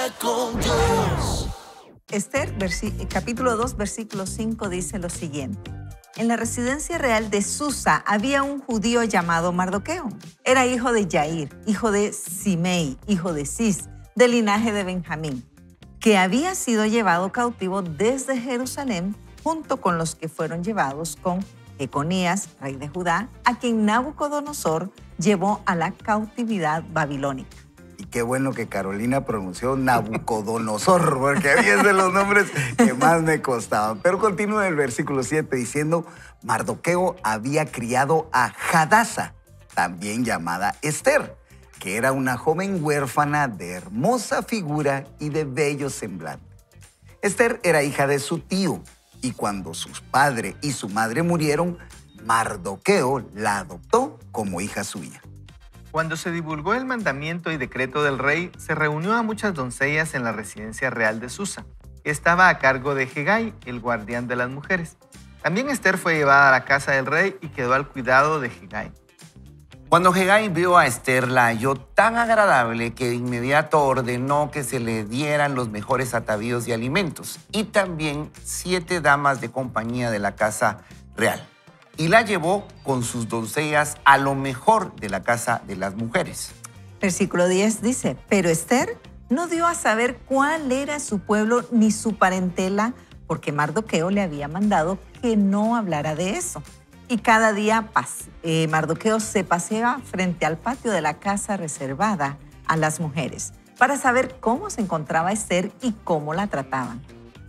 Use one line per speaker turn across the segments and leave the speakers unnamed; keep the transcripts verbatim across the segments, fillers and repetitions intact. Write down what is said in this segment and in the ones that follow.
con Dios.
Esther, capítulo dos, versículo cinco, dice lo siguiente. En la residencia real de Susa había un judío llamado Mardoqueo. Era hijo de Yair, hijo de Simei, hijo de Cis, del linaje de Benjamín, que había sido llevado cautivo desde Jerusalén junto con los que fueron llevados con Jeconías, rey de Judá, a quien Nabucodonosor llevó a la cautividad babilónica.
Y qué bueno que Carolina pronunció Nabucodonosor, porque había de los nombres que más me costaban. Pero continúa el versículo siete diciendo, Mardoqueo había criado a Hadasa, también llamada Esther, que era una joven huérfana de hermosa figura y de bello semblante. Esther era hija de su tío, y cuando sus padre y su madre murieron, Mardoqueo la adoptó como hija suya.
Cuando se divulgó el mandamiento y decreto del rey, se reunió a muchas doncellas en la residencia real de Susa, que estaba a cargo de Hegai, el guardián de las mujeres. También Esther fue llevada a la casa del rey y quedó al cuidado de Hegai.
Cuando Hegai vio a Esther, la halló tan agradable que de inmediato ordenó que se le dieran los mejores atavíos y alimentos, y también siete damas de compañía de la casa real. Y la llevó con sus doncellas a lo mejor de la casa de las mujeres.
Versículo diez dice, pero Esther no dio a saber cuál era su pueblo ni su parentela, porque Mardoqueo le había mandado que no hablara de eso. Y cada día eh, Mardoqueo se paseaba frente al patio de la casa reservada a las mujeres para saber cómo se encontraba Esther y cómo la trataban.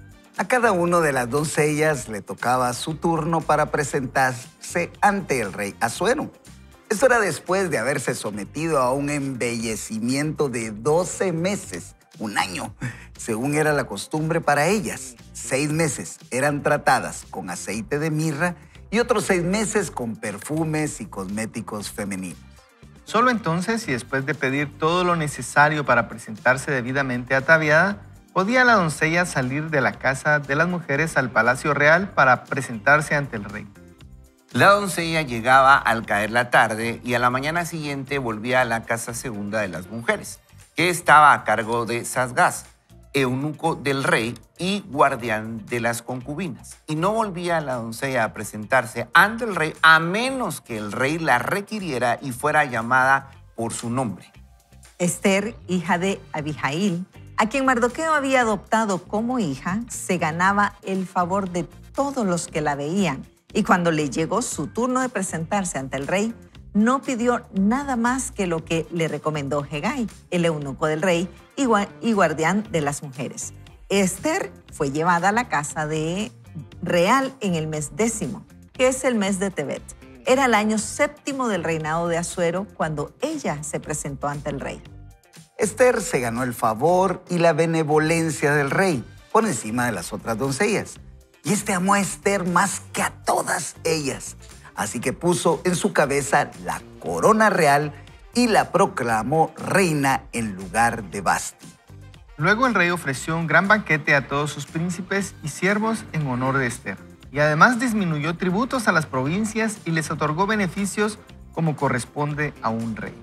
A cada una de las doncellas le tocaba su turno para presentarse ante el rey Asuero. Esto era después de haberse sometido a un embellecimiento de doce meses, un año, según era la costumbre para ellas. Seis meses eran tratadas con aceite de mirra y otros seis meses con perfumes y cosméticos femeninos.
Solo entonces, y después de pedir todo lo necesario para presentarse debidamente ataviada, podía la doncella salir de la casa de las mujeres al palacio real para presentarse ante el rey.
La doncella llegaba al caer la tarde y a la mañana siguiente volvía a la casa segunda de las mujeres, que estaba a cargo de Sasgás, eunuco del rey y guardián de las concubinas. Y no volvía la doncella a presentarse ante el rey a menos que el rey la requiriera y fuera llamada por su nombre.
Esther, hija de Abihail, a quien Mardoqueo había adoptado como hija, se ganaba el favor de todos los que la veían. Y cuando le llegó su turno de presentarse ante el rey, no pidió nada más que lo que le recomendó Hegai, el eunuco del rey y guardián de las mujeres. Esther fue llevada a la casa de real en el mes décimo, que es el mes de Tebet. Era el año séptimo del reinado de Asuero cuando ella se presentó ante el rey.
Esther se ganó el favor y la benevolencia del rey por encima de las otras doncellas. Y este amó a Esther más que a todas ellas. Así que puso en su cabeza la corona real y la proclamó reina en lugar de Vasti.
Luego el rey ofreció un gran banquete a todos sus príncipes y siervos en honor de Esther. Y además disminuyó tributos a las provincias y les otorgó beneficios como corresponde a un rey.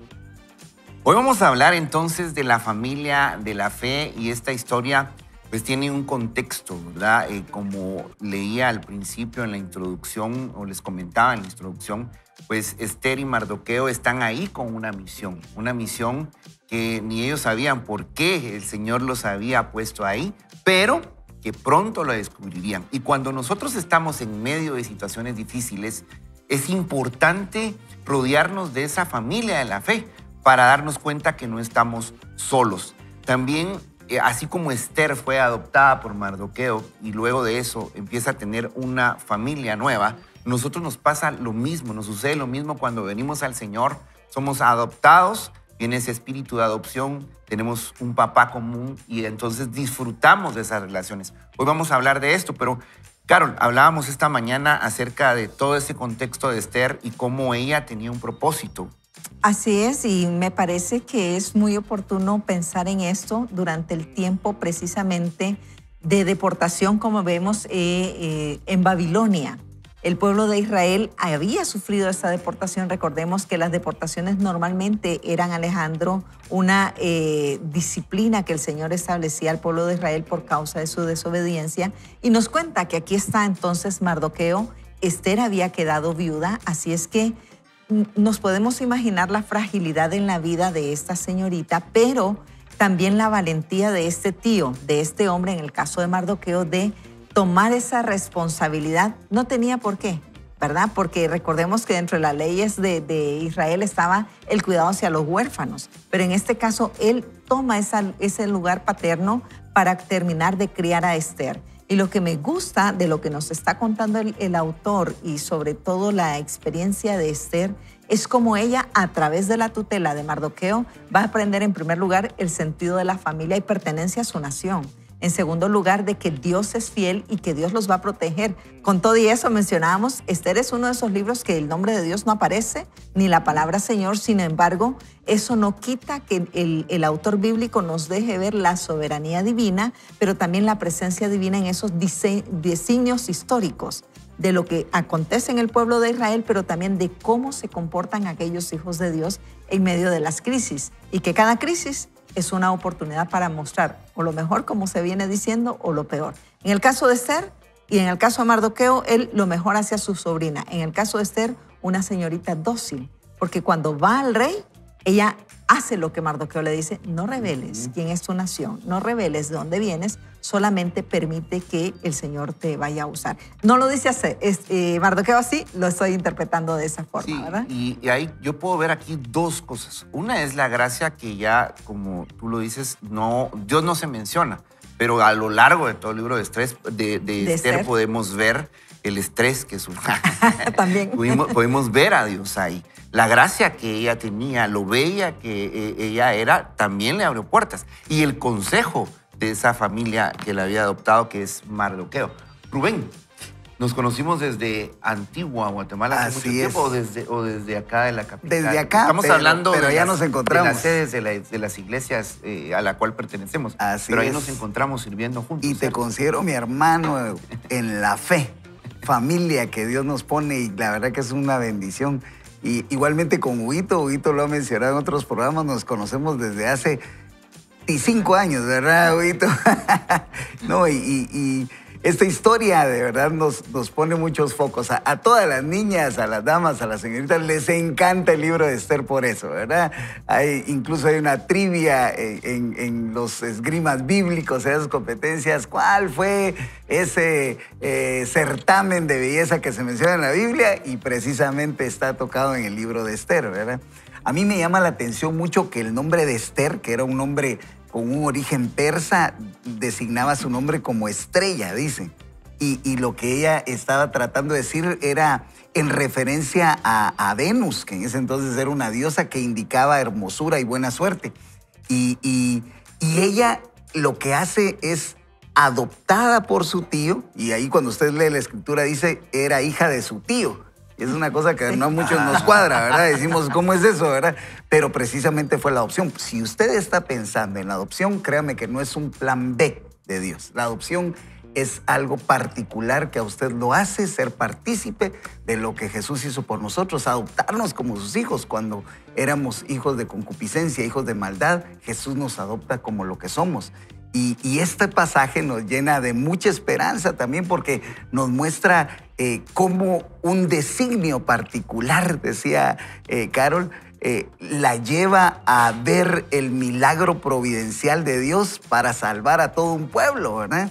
Hoy vamos a hablar entonces de la familia de la fe y esta historia pues tiene un contexto, ¿verdad? Eh, como leía al principio en la introducción o les comentaba en la introducción, pues Esther y Mardoqueo están ahí con una misión, una misión que ni ellos sabían por qué el Señor los había puesto ahí, pero que pronto lo descubrirían. Y cuando nosotros estamos en medio de situaciones difíciles, es importante rodearnos de esa familia de la fe para darnos cuenta que no estamos solos. También, eh, así como Esther fue adoptada por Mardoqueo y luego de eso empieza a tener una familia nueva, nosotros nos pasa lo mismo, nos sucede lo mismo cuando venimos al Señor, somos adoptados, viene ese espíritu de adopción, tenemos un papá común y entonces disfrutamos de esas relaciones. Hoy vamos a hablar de esto, pero Carol, hablábamos esta mañana acerca de todo ese contexto de Esther y cómo ella tenía un propósito.
Así es, y me parece que es muy oportuno pensar en esto durante el tiempo precisamente de deportación, como vemos eh, eh, en Babilonia. El pueblo de Israel había sufrido esta deportación. Recordemos que las deportaciones normalmente eran, Alejandro, una eh, disciplina que el Señor establecía al pueblo de Israel por causa de su desobediencia. Y nos cuenta que aquí está entonces Mardoqueo. Esther había quedado viuda, así es que nos podemos imaginar la fragilidad en la vida de esta señorita, pero también la valentía de este tío, de este hombre, en el caso de Mardoqueo, de tomar esa responsabilidad. No tenía por qué, ¿verdad? Porque recordemos que dentro de las leyes de, de Israel estaba el cuidado hacia los huérfanos, pero en este caso él toma esa, ese lugar paterno para terminar de criar a Esther. Y lo que me gusta de lo que nos está contando el, el autor y sobre todo la experiencia de Esther es como ella, a través de la tutela de Mardoqueo, va a aprender en primer lugar el sentido de la familia y pertenencia a su nación. En segundo lugar, de que Dios es fiel y que Dios los va a proteger. Con todo y eso mencionábamos, Esther es uno de esos libros que el nombre de Dios no aparece, ni la palabra Señor. Sin embargo, eso no quita que el, el autor bíblico nos deje ver la soberanía divina, pero también la presencia divina en esos dise- designios históricos de lo que acontece en el pueblo de Israel, pero también de cómo se comportan aquellos hijos de Dios en medio de las crisis. Y que cada crisis es una oportunidad para mostrar o lo mejor, como se viene diciendo, o lo peor. En el caso de Esther y en el caso de Mardoqueo, él lo mejor hacia su sobrina. En el caso de Esther, una señorita dócil, porque cuando va al rey, ella hace lo que Mardoqueo le dice: no reveles quién es tu nación, no reveles de dónde vienes, solamente permite que el Señor te vaya a usar. No lo dice así, es, eh, Mardoqueo así, lo estoy interpretando de esa forma,
Sí,
¿verdad?
y, y ahí yo puedo ver aquí dos cosas. Una es la gracia que ya, como tú lo dices, no, Dios no se menciona, pero a lo largo de todo el libro de, estrés, de, de,
De
Esther,
Esther.
podemos ver el estrés que sufrió.
También.
Pudimos, podemos ver a Dios ahí. La gracia que ella tenía, lo bella que eh, ella era, también le abrió puertas. Y el consejo de esa familia que la había adoptado, que es Mardoqueo. Rubén, nos conocimos desde Antigua, Guatemala, hace
Así
mucho tiempo,
es.
o desde, o desde acá de la capital.
Desde acá,
Estamos
pero-
hablando
pero
de,
ya
las,
nos encontramos.
de las sedes de, la- de las iglesias eh, a la cual pertenecemos.
Así
pero ahí
es.
nos encontramos sirviendo juntos.
Y te
¿cierto?
considero mi hermano en la fe, familia que Dios nos pone, y la verdad que es una bendición. Y igualmente con Huguito, Huguito lo ha mencionado en otros programas, nos conocemos desde hace veinticinco años, ¿verdad, Huguito? No, y, y- y esta historia de verdad nos, nos pone muchos focos. A, a todas las niñas, a las damas, a las señoritas, les encanta el libro de Esther por eso, ¿verdad? Hay, incluso hay una trivia en, en- en los esgrimas bíblicos, esas competencias. ¿Cuál fue ese eh, certamen de belleza que se menciona en la Biblia? Y precisamente está tocado en el libro de Esther, ¿verdad? A mí me llama la atención mucho que el nombre de Esther, que era un nombre con un origen persa, designaba su nombre como estrella, dice. Y, y lo que ella estaba tratando de decir era en referencia a, a Venus, que en ese entonces era una diosa que indicaba hermosura y buena suerte. Y, y- y ella lo que hace es adoptada por su tío, y ahí cuando usted lee la escritura dice, era hija de su tío. Es una cosa que no a muchos nos cuadra, ¿verdad? Decimos, ¿cómo es eso, verdad? Pero precisamente fue la adopción. Si usted está pensando en la adopción, créame que no es un plan B de Dios. La adopción es algo particular que a usted lo hace ser partícipe de lo que Jesús hizo por nosotros, adoptarnos como sus hijos. Cuando éramos hijos de concupiscencia, hijos de maldad, Jesús nos adopta como lo que somos. Y, y este pasaje nos llena de mucha esperanza también, porque nos muestra eh, cómo un designio particular, decía eh, Carol, eh, la lleva a ver el milagro providencial de Dios para salvar a todo un pueblo, ¿verdad?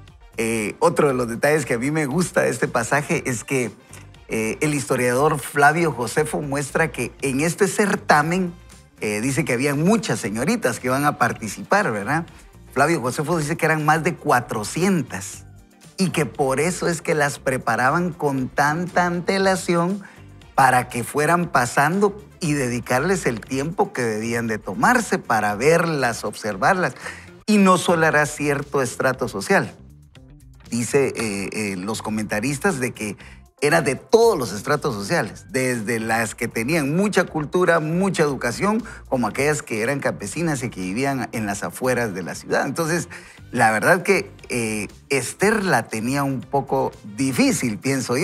Eh, otro de los detalles que a mí me gusta de este pasaje es que eh, el historiador Flavio Josefo muestra que en este certamen eh, dice que había muchas señoritas que iban a participar, ¿verdad? Flavio Josefo dice que eran más de cuatrocientas y que por eso es que las preparaban con tanta antelación para que fueran pasando y dedicarles el tiempo que debían de tomarse para verlas, observarlas. Y no solo era cierto estrato social. Dice eh, eh, los comentaristas de que era de todos los estratos sociales, desde las que tenían mucha cultura, mucha educación, como aquellas que eran campesinas y que vivían en las afueras de la ciudad. Entonces, la verdad que eh, Esther la tenía un poco difícil, pienso yo,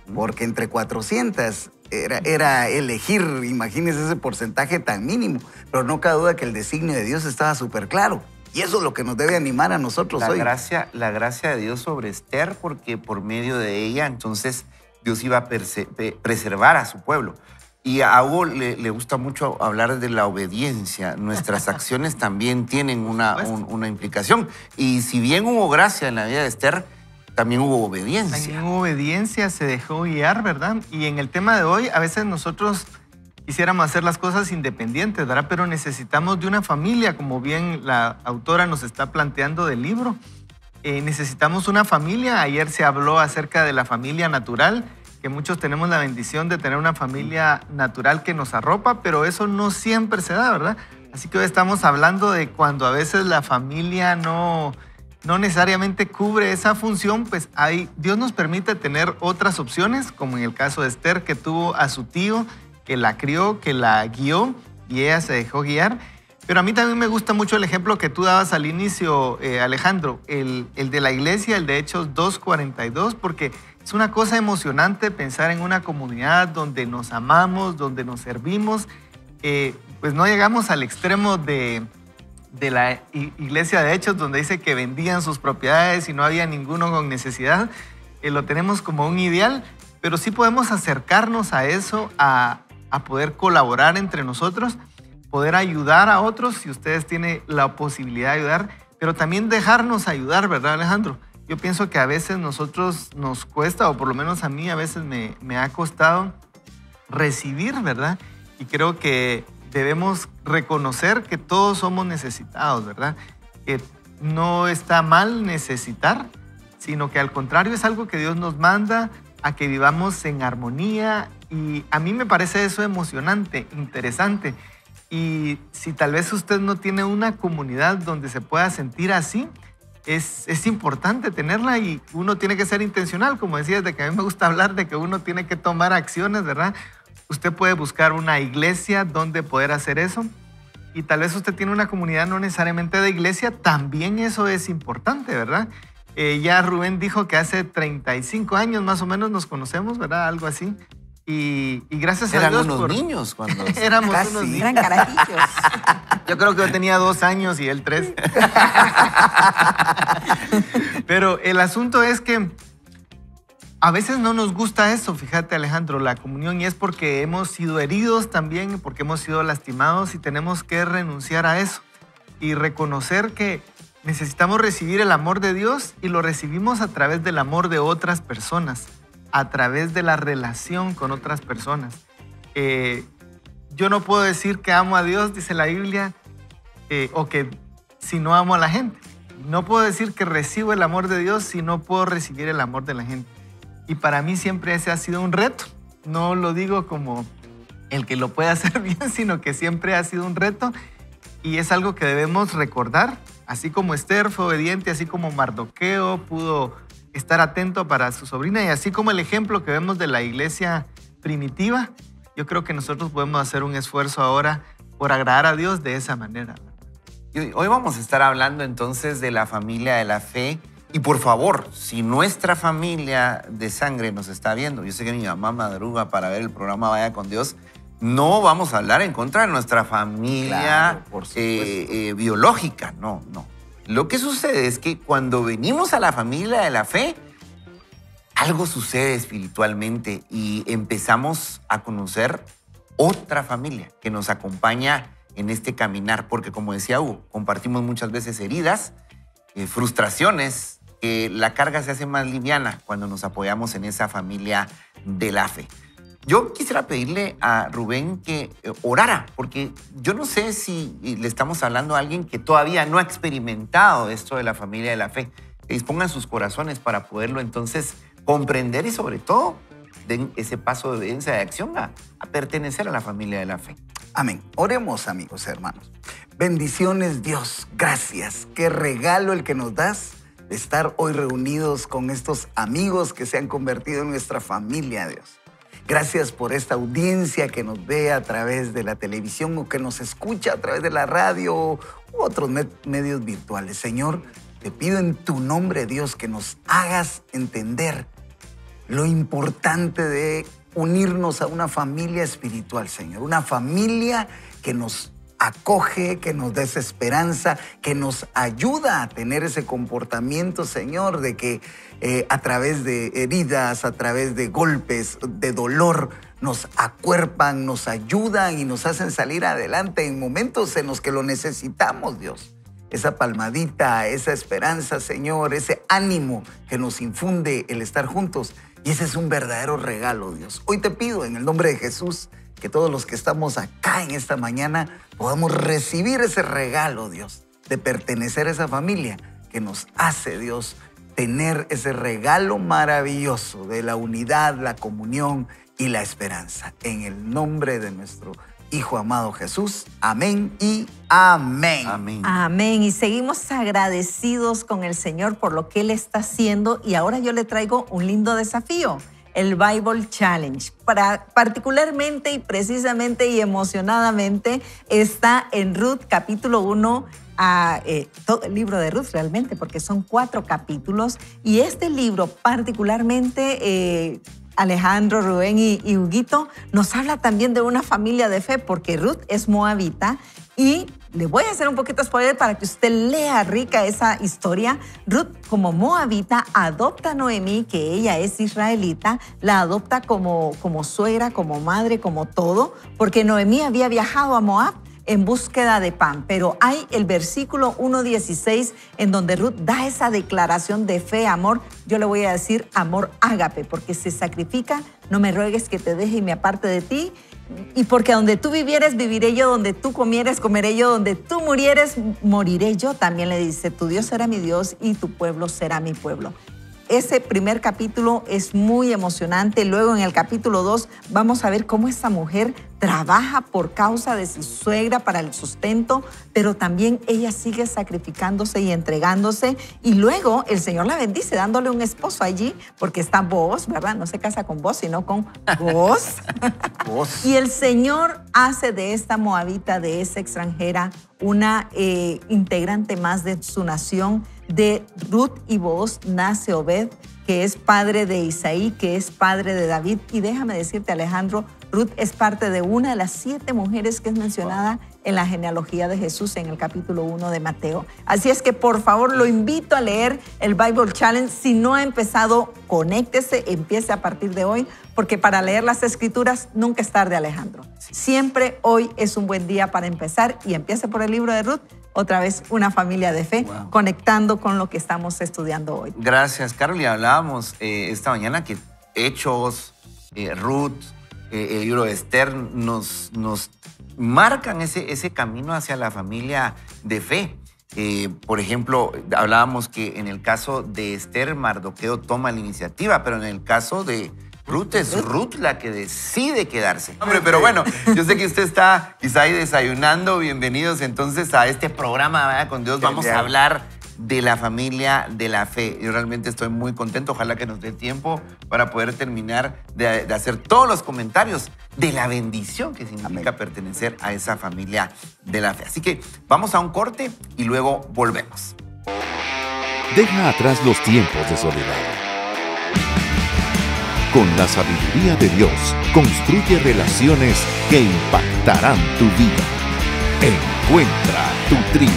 porque entre cuatrocientas era, era elegir, imagínense ese porcentaje tan mínimo, pero no cabe duda que el designio de Dios estaba súper claro. Y eso es lo que nos debe animar a nosotros
la
hoy.
Gracia, la gracia de Dios sobre Esther, porque por medio de ella, entonces, Dios iba a preservar a su pueblo. Y a Hugo le, le gusta mucho hablar de la obediencia. Nuestras acciones también tienen una, un, una implicación. Y si bien hubo gracia en la vida de Esther, también hubo obediencia.
También hubo obediencia, se dejó guiar, ¿verdad? Y en el tema de hoy, a veces nosotros quisiéramos hacer las cosas independientes, ¿verdad? Pero necesitamos de una familia, como bien la autora nos está planteando del libro. Eh, necesitamos una familia. Ayer se habló acerca de la familia natural, que muchos tenemos la bendición de tener una familia natural que nos arropa, pero eso no siempre se da, ¿verdad? Así que hoy estamos hablando de cuando a veces la familia no, no necesariamente cubre esa función, pues hay, Dios nos permite tener otras opciones, como en el caso de Esther, que tuvo a su tío, que la crió, que la guió, y ella se dejó guiar. Pero a mí también me gusta mucho el ejemplo que tú dabas al inicio, eh, Alejandro, el, el de la iglesia, el de Hechos dos cuarenta y dos, porque es una cosa emocionante pensar en una comunidad donde nos amamos, donde nos servimos. Eh, pues no llegamos al extremo de, de la iglesia de Hechos, donde dice que vendían sus propiedades y no había ninguno con necesidad. Eh, lo tenemos como un ideal, pero sí podemos acercarnos a eso, a, a poder colaborar entre nosotros, poder ayudar a otros si ustedes tienen la posibilidad de ayudar, pero también dejarnos ayudar, ¿verdad, Alejandro? Yo pienso que a veces nosotros nos cuesta, o por lo menos a mí a veces me, me ha costado recibir, ¿verdad? Y creo que debemos reconocer que todos somos necesitados, ¿verdad? Que no está mal necesitar, sino que al contrario es algo que Dios nos manda a que vivamos en armonía, y a mí me parece eso emocionante, interesante. Y si tal vez usted no tiene una comunidad donde se pueda sentir así, es, es importante tenerla, y uno tiene que ser intencional, como decías, de que a mí me gusta hablar de que uno tiene que tomar acciones, ¿verdad? Usted puede buscar una iglesia donde poder hacer eso, y tal vez usted tiene una comunidad no necesariamente de iglesia, también eso es importante, ¿verdad? Eh, ya Rubén dijo que hace treinta y cinco años más o menos nos conocemos, ¿verdad? Algo así. Y, y gracias
Eran
a Dios
unos
por...
niños cuando...
Éramos
Casi.
unos niños.
Eran carajillos.
Yo creo que yo tenía dos años y él tres. Pero el asunto es que a veces no nos gusta eso, fíjate, Alejandro, la comunión, y es porque hemos sido heridos también, porque hemos sido lastimados, y tenemos que renunciar a eso y reconocer que necesitamos recibir el amor de Dios, y lo recibimos a través del amor de otras personas, a través de la relación con otras personas. Eh, yo no puedo decir que amo a Dios, dice la Biblia, eh, o que si no amo a la gente. No puedo decir que recibo el amor de Dios si no puedo recibir el amor de la gente. Y para mí siempre ese ha sido un reto. No lo digo como el que lo puede hacer bien, sino que siempre ha sido un reto, y es algo que debemos recordar. Así como Esther fue obediente, así como Mardoqueo pudo estar atento para su sobrina, y así como el ejemplo que vemos de la iglesia primitiva, yo creo que nosotros podemos hacer un esfuerzo ahora por agradar a Dios de esa manera.
Y hoy vamos a estar hablando entonces de la familia de la fe. Y por favor, si nuestra familia de sangre nos está viendo, yo sé que mi mamá madruga para ver el programa Vaya con Dios, no vamos a hablar en contra de nuestra familia
Claro, por supuesto.
eh, eh, biológica, no, no. Lo que sucede es que cuando venimos a la familia de la fe, algo sucede espiritualmente y empezamos a conocer otra familia que nos acompaña en este caminar, porque como decía Hugo, compartimos muchas veces heridas, eh, frustraciones, que la carga se hace más liviana cuando nos apoyamos en esa familia de la fe. Yo quisiera pedirle a Rubén que eh, orara, porque yo no sé si le estamos hablando a alguien que todavía no ha experimentado esto de la familia de la fe. Que dispongan sus corazones para poderlo entonces comprender, y sobre todo den ese paso de obediencia, de acción a, a pertenecer a la familia de la fe.
Amén. Oremos, amigos, hermanos. Bendiciones, Dios. Gracias. Qué regalo el que nos das de estar hoy reunidos con estos amigos que se han convertido en nuestra familia, Dios. Gracias por esta audiencia que nos ve a través de la televisión o que nos escucha a través de la radio u otros med- medios virtuales. Señor, te pido en tu nombre, Dios, que nos hagas entender lo importante de unirnos a una familia espiritual, Señor. Una familia que nos acoge, que nos des esperanza, que nos ayuda a tener ese comportamiento, Señor, de que eh, a través de heridas, a través de golpes, de dolor, nos acuerpan, nos ayudan y nos hacen salir adelante en momentos en los que lo necesitamos, Dios. Esa palmadita, esa esperanza, Señor, ese ánimo que nos infunde el estar juntos. Y ese es un verdadero regalo, Dios. Hoy te pido en el nombre de Jesús que todos los que estamos acá en esta mañana podamos recibir ese regalo, Dios, de pertenecer a esa familia que nos hace, Dios, tener ese regalo maravilloso de la unidad, la comunión y la esperanza. En el nombre de nuestro Hijo amado Jesús. Amén y amén.
Amén.
Amén. Y seguimos agradecidos con el Señor por lo que Él está haciendo. Y ahora yo le traigo un lindo desafío, el Bible Challenge. Para, particularmente y precisamente y emocionadamente está en Ruth capítulo uno, a, eh, todo el libro de Ruth realmente, porque son cuatro capítulos. Y este libro particularmente... Eh, Alejandro, Rubén y, y Huguito, nos habla también de una familia de fe, porque Ruth es moabita y le voy a hacer un poquito spoiler para que usted lea rica esa historia. Ruth, como moabita, adopta a Noemí, que ella es israelita, la adopta como, como suegra, como madre, como todo, porque Noemí había viajado a Moab en búsqueda de pan, pero hay el versículo uno dieciséis en donde Ruth da esa declaración de fe, amor. Yo le voy a decir amor ágape, porque se sacrifica, no me ruegues que te deje y me aparte de ti, y porque donde tú vivieres, viviré yo, donde tú comieres, comeré yo, donde tú murieres, moriré yo. También le dice, tu Dios será mi Dios y tu pueblo será mi pueblo. Ese primer capítulo es muy emocionante. Luego en el capítulo dos vamos a ver cómo esta mujer trabaja por causa de su suegra para el sustento, pero también ella sigue sacrificándose y entregándose. Y luego el Señor la bendice dándole un esposo allí, porque está Boaz, ¿verdad? No se casa con vos, sino con vos.
Vos.
Y el Señor hace de esta moabita, de esa extranjera, una eh, integrante más de su nación. De Ruth y Boaz nace Obed, que es padre de Isaí, que es padre de David. Y déjame decirte, Alejandro, Ruth es parte de una de las siete mujeres que es mencionada en la genealogía de Jesús en el capítulo uno de Mateo. Así es que, por favor, lo invito a leer el Bible Challenge. Si no ha empezado, conéctese, empiece a partir de hoy, porque para leer las Escrituras nunca es tarde, Alejandro. Siempre hoy es un buen día para empezar, y empiece por el libro de Ruth. Otra vez una familia de fe, wow, conectando con lo que estamos estudiando hoy.
Gracias, Carol. Y hablábamos eh, esta mañana que Hechos, eh, Ruth, eh, el libro de Esther nos, nos marcan ese, ese camino hacia la familia de fe. Eh, por ejemplo, hablábamos que en el caso de Esther, Mardoqueo toma la iniciativa, pero en el caso de Ruth es Ruth la que decide quedarse. Hombre, pero bueno, yo sé que usted está quizá ahí desayunando. Bienvenidos entonces a este programa, ¿verdad? Con Dios. Vamos a hablar de la familia de la fe. Yo realmente estoy muy contento. Ojalá que nos dé tiempo para poder terminar de, de hacer todos los comentarios de la bendición que significa Amén. Pertenecer a esa familia de la fe. Así que vamos a un corte y luego volvemos.
Deja atrás los tiempos de soledad. Con la sabiduría de Dios, construye relaciones que impactarán tu vida. Encuentra tu tribu.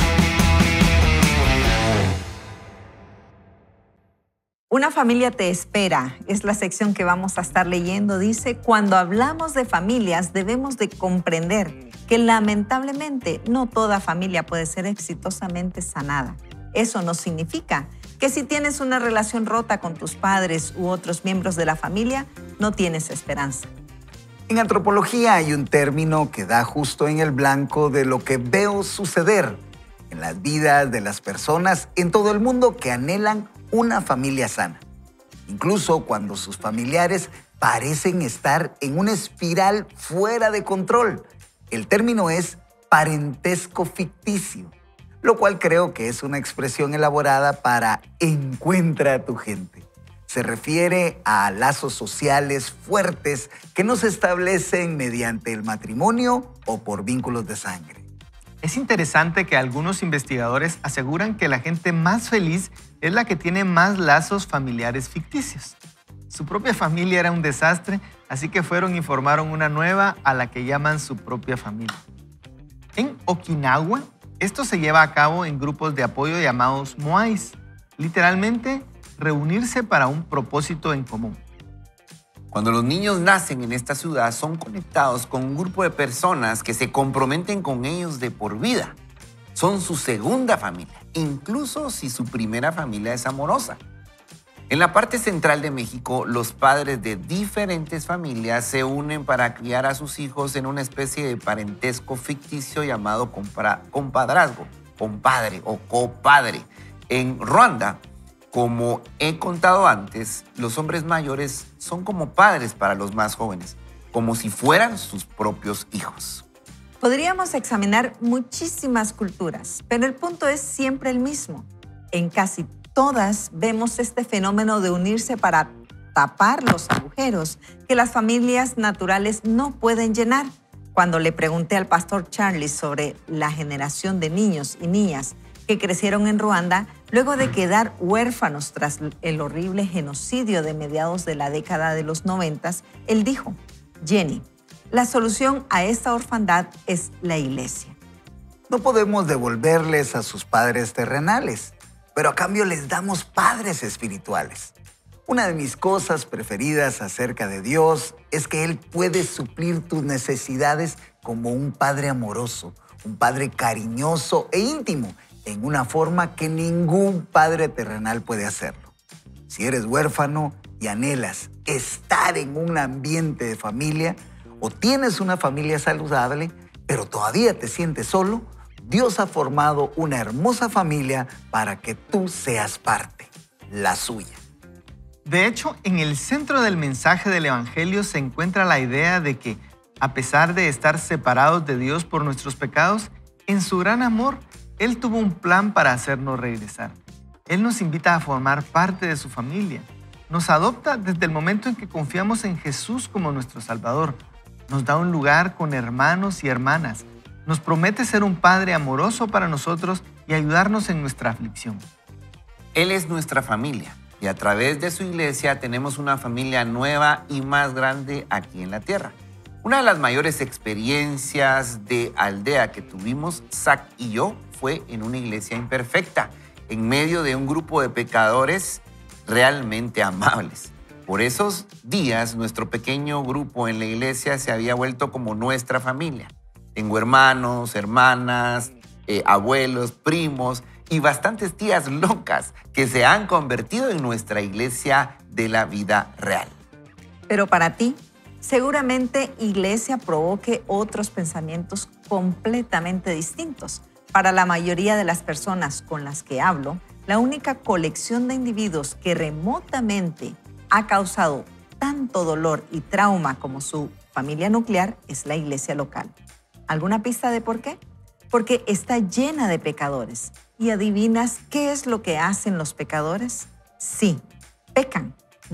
Una familia te espera, es la sección que vamos a estar leyendo. Dice, cuando hablamos de familias debemos de comprender que lamentablemente no toda familia puede ser exitosamente sanada. Eso no significa que si tienes una relación rota con tus padres u otros miembros de la familia, no tienes esperanza.
En antropología hay un término que da justo en el blanco de lo que veo suceder en las vidas de las personas en todo el mundo que anhelan una familia sana, incluso cuando sus familiares parecen estar en una espiral fuera de control. El término es parentesco ficticio, lo cual creo que es una expresión elaborada para encuentra a tu gente. Se refiere a lazos sociales fuertes que no se establecen mediante el matrimonio o por vínculos de sangre.
Es interesante que algunos investigadores aseguran que la gente más feliz es la que tiene más lazos familiares ficticios. Su propia familia era un desastre, así que fueron y formaron una nueva a la que llaman su propia familia. En Okinawa, esto se lleva a cabo en grupos de apoyo llamados moais, literalmente reunirse para un propósito en común.
Cuando los niños nacen en esta ciudad, son conectados con un grupo de personas que se comprometen con ellos de por vida. Son su segunda familia, incluso si su primera familia es amorosa. En la parte central de México, los padres de diferentes familias se unen para criar a sus hijos en una especie de parentesco ficticio llamado compra- compadrazgo, compadre o copadre. En Ruanda, como he contado antes, los hombres mayores son como padres para los más jóvenes, como si fueran sus propios hijos.
Podríamos examinar muchísimas culturas, pero el punto es siempre el mismo. En casi todas vemos este fenómeno de unirse para tapar los agujeros que las familias naturales no pueden llenar. Cuando le pregunté al pastor Charlie sobre la generación de niños y niñas que crecieron en Ruanda, luego de quedar huérfanos tras el horrible genocidio de mediados de la década de los noventas, él dijo, Jenny, la solución a esta orfandad es la iglesia.
No podemos devolverles a sus padres terrenales, pero a cambio les damos padres espirituales. Una de mis cosas preferidas acerca de Dios es que Él puede suplir tus necesidades como un padre amoroso, un padre cariñoso e íntimo, en una forma que ningún padre terrenal puede hacerlo. Si eres huérfano y anhelas estar en un ambiente de familia, o tienes una familia saludable, pero todavía te sientes solo, Dios ha formado una hermosa familia para que tú seas parte, la suya.
De hecho, en el centro del mensaje del Evangelio se encuentra la idea de que, a pesar de estar separados de Dios por nuestros pecados, en su gran amor, Él tuvo un plan para hacernos regresar. Él nos invita a formar parte de su familia. Nos adopta desde el momento en que confiamos en Jesús como nuestro Salvador. Nos da un lugar con hermanos y hermanas. Nos promete ser un Padre amoroso para nosotros y ayudarnos en nuestra aflicción.
Él es nuestra familia y a través de su iglesia tenemos una familia nueva y más grande aquí en la tierra. Una de las mayores experiencias de aldea que tuvimos, Zach y yo, fue en una iglesia imperfecta, en medio de un grupo de pecadores realmente amables. Por esos días, nuestro pequeño grupo en la iglesia se había vuelto como nuestra familia. Tengo hermanos, hermanas, eh, abuelos, primos y bastantes tías locas que se han convertido en nuestra iglesia de la vida real.
Pero para ti, seguramente iglesia provoque otros pensamientos completamente distintos. Para la mayoría de las personas con las que hablo, la única colección de individuos que remotamente ha causado tanto dolor y trauma como su familia nuclear es la iglesia local. ¿Alguna pista de por qué? Porque está llena de pecadores. ¿Y adivinas qué es lo que hacen los pecadores? Sí, pecan.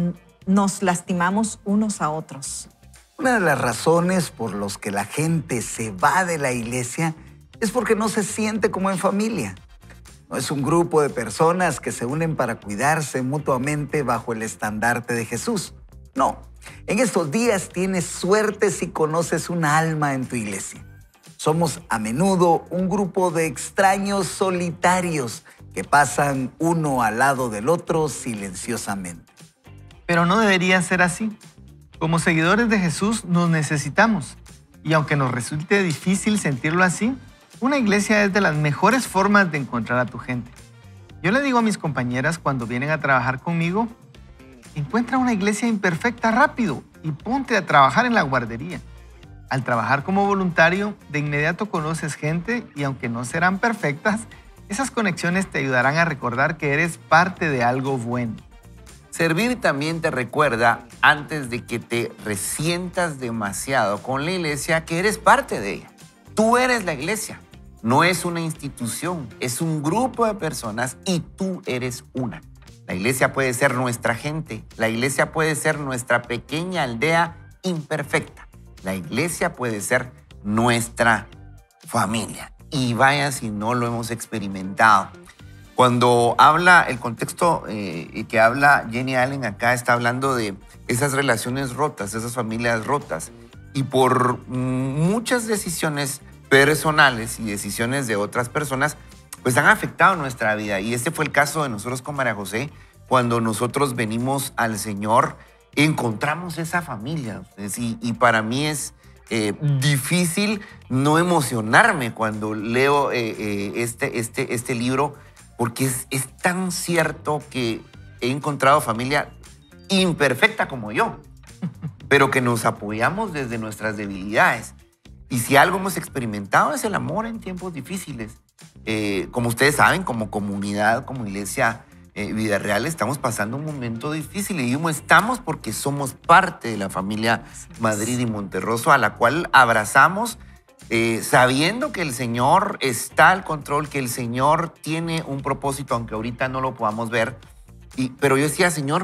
Nos lastimamos unos a otros.
Una de las razones por las que la gente se va de la iglesia es porque no se siente como en familia. No es un grupo de personas que se unen para cuidarse mutuamente bajo el estandarte de Jesús. No, en estos días tienes suerte si conoces una alma en tu iglesia. Somos a menudo un grupo de extraños solitarios que pasan uno al lado del otro silenciosamente.
Pero no debería ser así. Como seguidores de Jesús nos necesitamos. Y aunque nos resulte difícil sentirlo así, una iglesia es de las mejores formas de encontrar a tu gente. Yo le digo a mis compañeras cuando vienen a trabajar conmigo, encuentra una iglesia imperfecta rápido y ponte a trabajar en la guardería. Al trabajar como voluntario, de inmediato conoces gente y aunque no serán perfectas, esas conexiones te ayudarán a recordar que eres parte de algo bueno.
Servir también te recuerda, antes de que te resientas demasiado con la iglesia, que eres parte de ella. Tú eres la iglesia. No es una institución, es un grupo de personas y tú eres una. La iglesia puede ser nuestra gente. La iglesia puede ser nuestra pequeña aldea imperfecta. La iglesia puede ser nuestra familia. Y vaya si no lo hemos experimentado. Cuando habla, el contexto eh, que habla Jenny Allen acá está hablando de esas relaciones rotas, esas familias rotas. Y por muchas decisiones personales y decisiones de otras personas, pues han afectado nuestra vida. Y este fue el caso de nosotros con María José. Cuando nosotros venimos al Señor, encontramos esa familia. Y, y para mí es eh, difícil no emocionarme cuando leo eh, eh, este, este, este libro, porque es, es tan cierto que he encontrado familia imperfecta como yo, pero que nos apoyamos desde nuestras debilidades. Y si algo hemos experimentado es el amor en tiempos difíciles. Eh, como ustedes saben, como comunidad, como iglesia eh, Vida Real, estamos pasando un momento difícil. Y digo estamos porque somos parte de la familia Madrid y Monterroso, a la cual abrazamos eh, sabiendo que el Señor está al control, que el Señor tiene un propósito, aunque ahorita no lo podamos ver. Y, pero yo decía, Señor,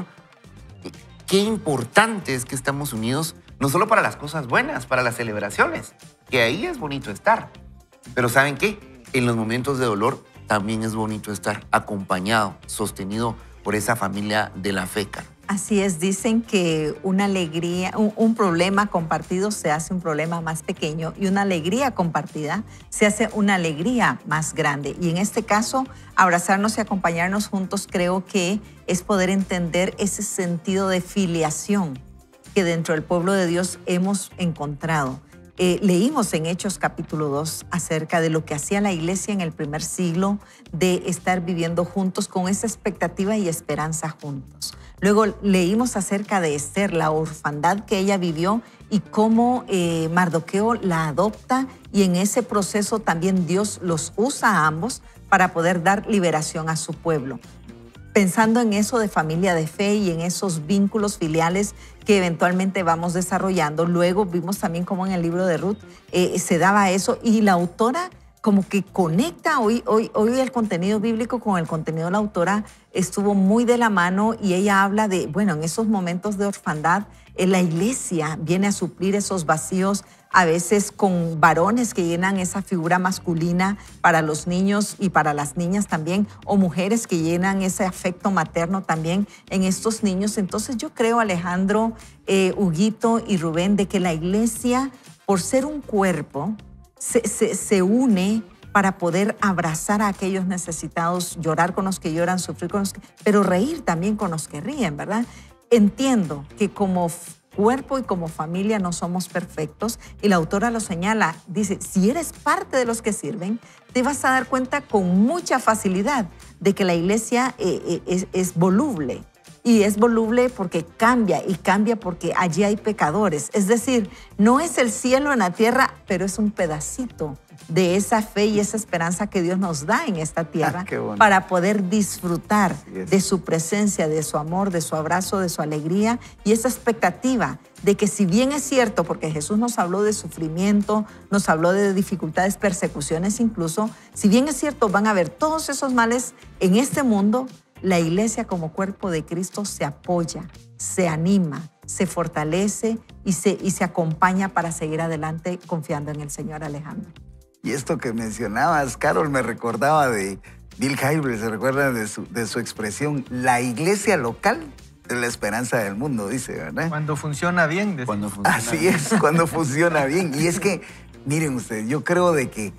qué importante es que estamos unidos, no solo para las cosas buenas, para las celebraciones, que ahí es bonito estar. Pero ¿saben qué? En los momentos de dolor también es bonito estar acompañado, sostenido por esa familia de la fe, Carol.
Así es, dicen que una alegría, un, un problema compartido se hace un problema más pequeño y una alegría compartida se hace una alegría más grande. Y en este caso, abrazarnos y acompañarnos juntos creo que es poder entender ese sentido de filiación que dentro del pueblo de Dios hemos encontrado. Eh, leímos en Hechos capítulo dos acerca de lo que hacía la iglesia en el primer siglo, de estar viviendo juntos con esa expectativa y esperanza juntos. Luego leímos acerca de Esther, la orfandad que ella vivió y cómo eh, Mardoqueo la adopta, y en ese proceso también Dios los usa a ambos para poder dar liberación a su pueblo. Pensando en eso de familia de fe y en esos vínculos filiales que eventualmente vamos desarrollando, luego vimos también cómo en el libro de Ruth eh, se daba eso, y la autora como que conecta hoy, hoy, hoy el contenido bíblico con el contenido de la autora, estuvo muy de la mano, y ella habla de, bueno, en esos momentos de orfandad, eh, la iglesia viene a suplir esos vacíos, a veces con varones que llenan esa figura masculina para los niños y para las niñas también, o mujeres que llenan ese afecto materno también en estos niños. Entonces yo creo, Alejandro, eh, Huguito y Rubén, de que la iglesia, por ser un cuerpo, se, se, se une para poder abrazar a aquellos necesitados, llorar con los que lloran, sufrir con los que... pero reír también con los que ríen, ¿verdad? Entiendo que como cuerpo y como familia no somos perfectos, y la autora lo señala, dice, si eres parte de los que sirven, te vas a dar cuenta con mucha facilidad de que la iglesia eh, es, es voluble. Y es voluble porque cambia, y cambia porque allí hay pecadores. Es decir, no es el cielo en la tierra, pero es un pedacito de esa fe y esa esperanza que Dios nos da en esta tierra
ah,
para poder disfrutar de su presencia, de su amor, de su abrazo, de su alegría, y esa expectativa de que, si bien es cierto, porque Jesús nos habló de sufrimiento, nos habló de dificultades, persecuciones incluso, si bien es cierto, van a haber todos esos males en este mundo, la iglesia como cuerpo de Cristo se apoya, se anima, se fortalece y se, y se acompaña para seguir adelante confiando en el Señor, Alejandro.
Y esto que mencionabas, Carol, me recordaba de Bill Hybels, se recuerda de su, de su expresión, la iglesia local es la esperanza del mundo, dice, ¿verdad?
Cuando funciona bien. Decimos.
Cuando funciona
Así
bien.
es, cuando funciona bien. Y es que, miren ustedes, yo creo de que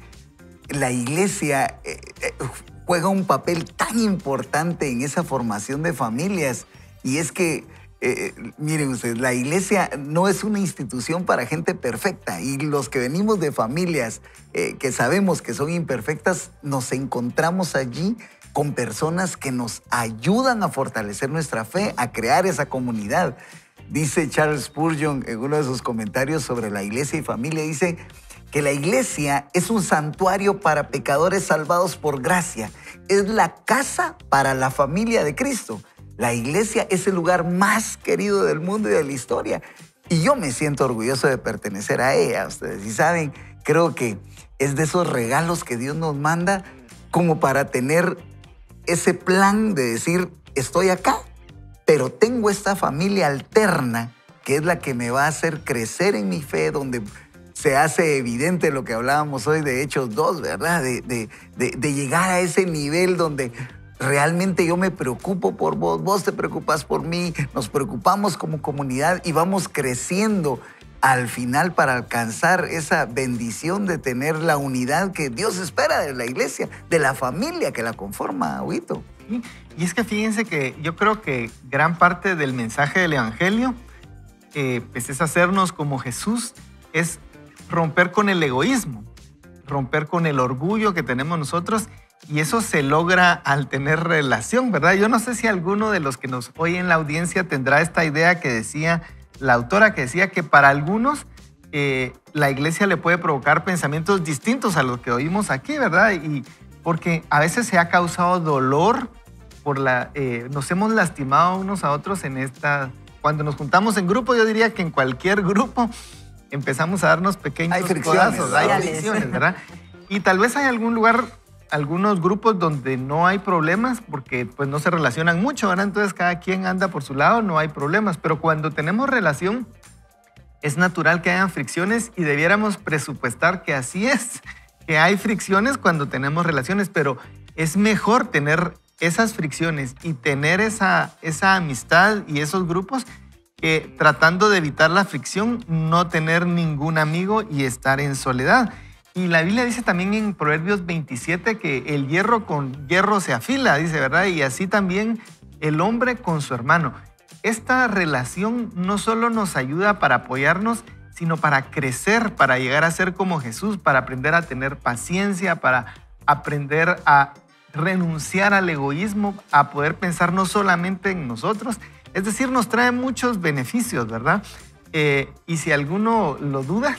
la iglesia eh, eh, juega un papel tan importante en esa formación de familias. Y es que, eh, miren ustedes, la iglesia no es una institución para gente perfecta. Y los que venimos de familias eh, que sabemos que son imperfectas, nos encontramos allí con personas que nos ayudan a fortalecer nuestra fe, a crear esa comunidad. Dice Charles Spurgeon en uno de sus comentarios sobre la iglesia y familia, dice que la iglesia es un santuario para pecadores salvados por gracia. Es la casa para la familia de Cristo. La iglesia es el lugar más querido del mundo y de la historia. Y yo me siento orgulloso de pertenecer a ella. Ustedes sí saben, creo que es de esos regalos que Dios nos manda como para tener ese plan de decir, estoy acá, pero tengo esta familia alterna que es la que me va a hacer crecer en mi fe, donde se hace evidente lo que hablábamos hoy de Hechos dos, ¿verdad? De, de, de, de llegar a ese nivel donde realmente yo me preocupo por vos, vos te preocupas por mí, nos preocupamos como comunidad y vamos creciendo al final para alcanzar esa bendición de tener la unidad que Dios espera de la iglesia, de la familia que la conforma, Huguito.
Y es que fíjense que yo creo que gran parte del mensaje del Evangelio eh, pues es hacernos como Jesús, es romper con el egoísmo, romper con el orgullo que tenemos nosotros, y eso se logra al tener relación, ¿verdad? Yo no sé si alguno de los que nos oye en la audiencia tendrá esta idea que decía la autora, que decía que para algunos eh, la iglesia le puede provocar pensamientos distintos a los que oímos aquí, ¿verdad? Y porque a veces se ha causado dolor, por la, eh, nos hemos lastimado unos a otros en esta... Cuando nos juntamos en grupo, yo diría que en cualquier grupo empezamos a darnos pequeños
hay fricciones,
codazos, hay fricciones, ¿verdad? Y tal vez hay algún lugar, algunos grupos donde no hay problemas porque pues no se relacionan mucho, ¿verdad? Entonces cada quien anda por su lado, no hay problemas. Pero cuando tenemos relación, es natural que hayan fricciones y debiéramos presupuestar que así es, que hay fricciones cuando tenemos relaciones, pero es mejor tener esas fricciones y tener esa, esa amistad y esos grupos que tratando de evitar la fricción, no tener ningún amigo y estar en soledad. Y la Biblia dice también en Proverbios veintisiete que el hierro con hierro se afila, dice, ¿verdad? Y así también el hombre con su hermano. Esta relación no solo nos ayuda para apoyarnos, sino para crecer, para llegar a ser como Jesús, para aprender a tener paciencia, para aprender a renunciar al egoísmo, a poder pensar no solamente en nosotros. Es decir, nos trae muchos beneficios, ¿verdad? Eh, y si alguno lo duda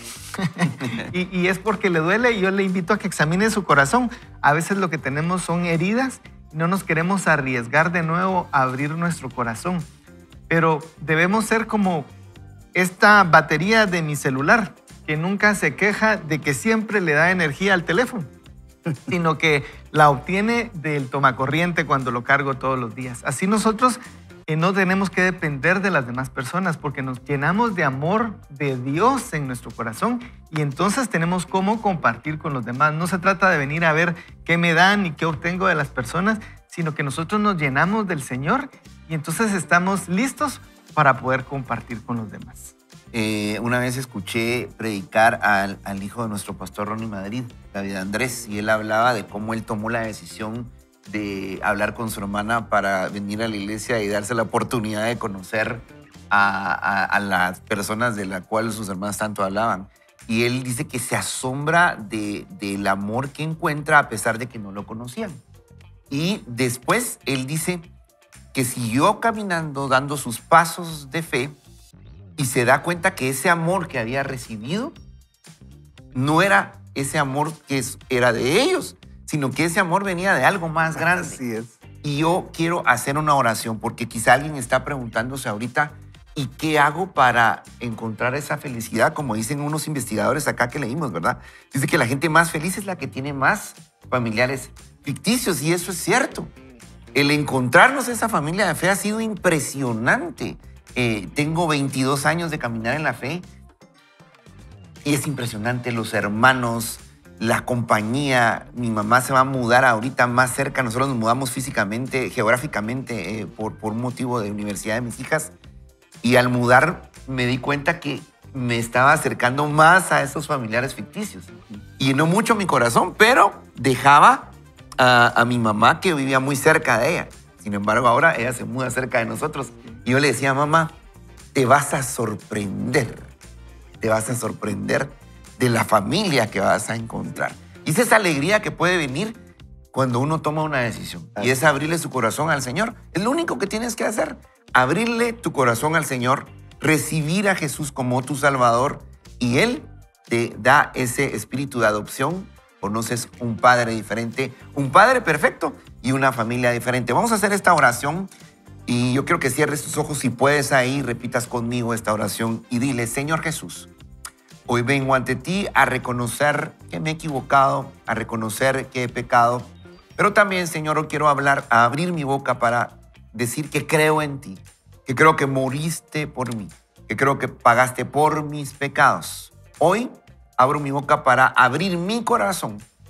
y, y es porque le duele, yo le invito a que examine su corazón. A veces lo que tenemos son heridas y no nos queremos arriesgar de nuevo a abrir nuestro corazón. Pero debemos ser como esta batería de mi celular, que nunca se queja de que siempre le da energía al teléfono, sino que la obtiene del tomacorriente cuando lo cargo todos los días. Así nosotros eh, no tenemos que depender de las demás personas porque nos llenamos de amor de Dios en nuestro corazón y entonces tenemos cómo compartir con los demás. No se trata de venir a ver qué me dan y qué obtengo de las personas, sino que nosotros nos llenamos del Señor y entonces estamos listos para poder compartir con los demás.
Eh, una vez escuché predicar al, al hijo de nuestro pastor Ronnie Madrid, David Andrés, y él hablaba de cómo él tomó la decisión de hablar con su hermana para venir a la iglesia y darse la oportunidad de conocer a, a, a las personas de las cuales sus hermanas tanto hablaban. Y él dice que se asombra de, del amor que encuentra a pesar de que no lo conocían. Y después él dice que siguió caminando, dando sus pasos de fe, y se da cuenta que ese amor que había recibido no era ese amor que era de ellos, sino que ese amor venía de algo más grande.
Así es.
Y yo quiero hacer una oración porque quizá alguien está preguntándose ahorita, ¿y qué hago para encontrar esa felicidad? Como dicen unos investigadores acá que leímos, ¿verdad? Dice que la gente más feliz es la que tiene más familiares ficticios, y eso es cierto. El encontrarnos esa familia de fe ha sido impresionante. Eh, tengo veintidós años de caminar en la fe y es impresionante los hermanos, la compañía. Mi mamá se va a mudar ahorita más cerca. Nosotros nos mudamos físicamente, geográficamente, eh, por, por un motivo de universidad de mis hijas. Y al mudar me di cuenta que me estaba acercando más a esos familiares ficticios. Y llenó mucho mi corazón, pero dejaba a, a mi mamá que vivía muy cerca de ella. Sin embargo, ahora ella se muda cerca de nosotros. Y yo le decía, mamá, te vas a sorprender. Te vas a sorprender de la familia que vas a encontrar. Y es esa alegría que puede venir cuando uno toma una decisión. Y es abrirle su corazón al Señor. Es lo único que tienes que hacer. Abrirle tu corazón al Señor, recibir a Jesús como tu Salvador, y Él te da ese espíritu de adopción. Conoces un padre diferente, un padre perfecto y una familia diferente. Vamos a hacer esta oración y yo quiero que cierres tus ojos, si puedes ahí, repitas conmigo esta oración y dile: Señor Jesús, hoy vengo ante ti a reconocer que me he equivocado, a reconocer que he pecado, pero también, Señor, hoy quiero hablar, a abrir mi boca para decir que creo en ti, que creo que moriste por mí, que creo que pagaste por mis pecados. Hoy abro mi boca para abrir mi corazón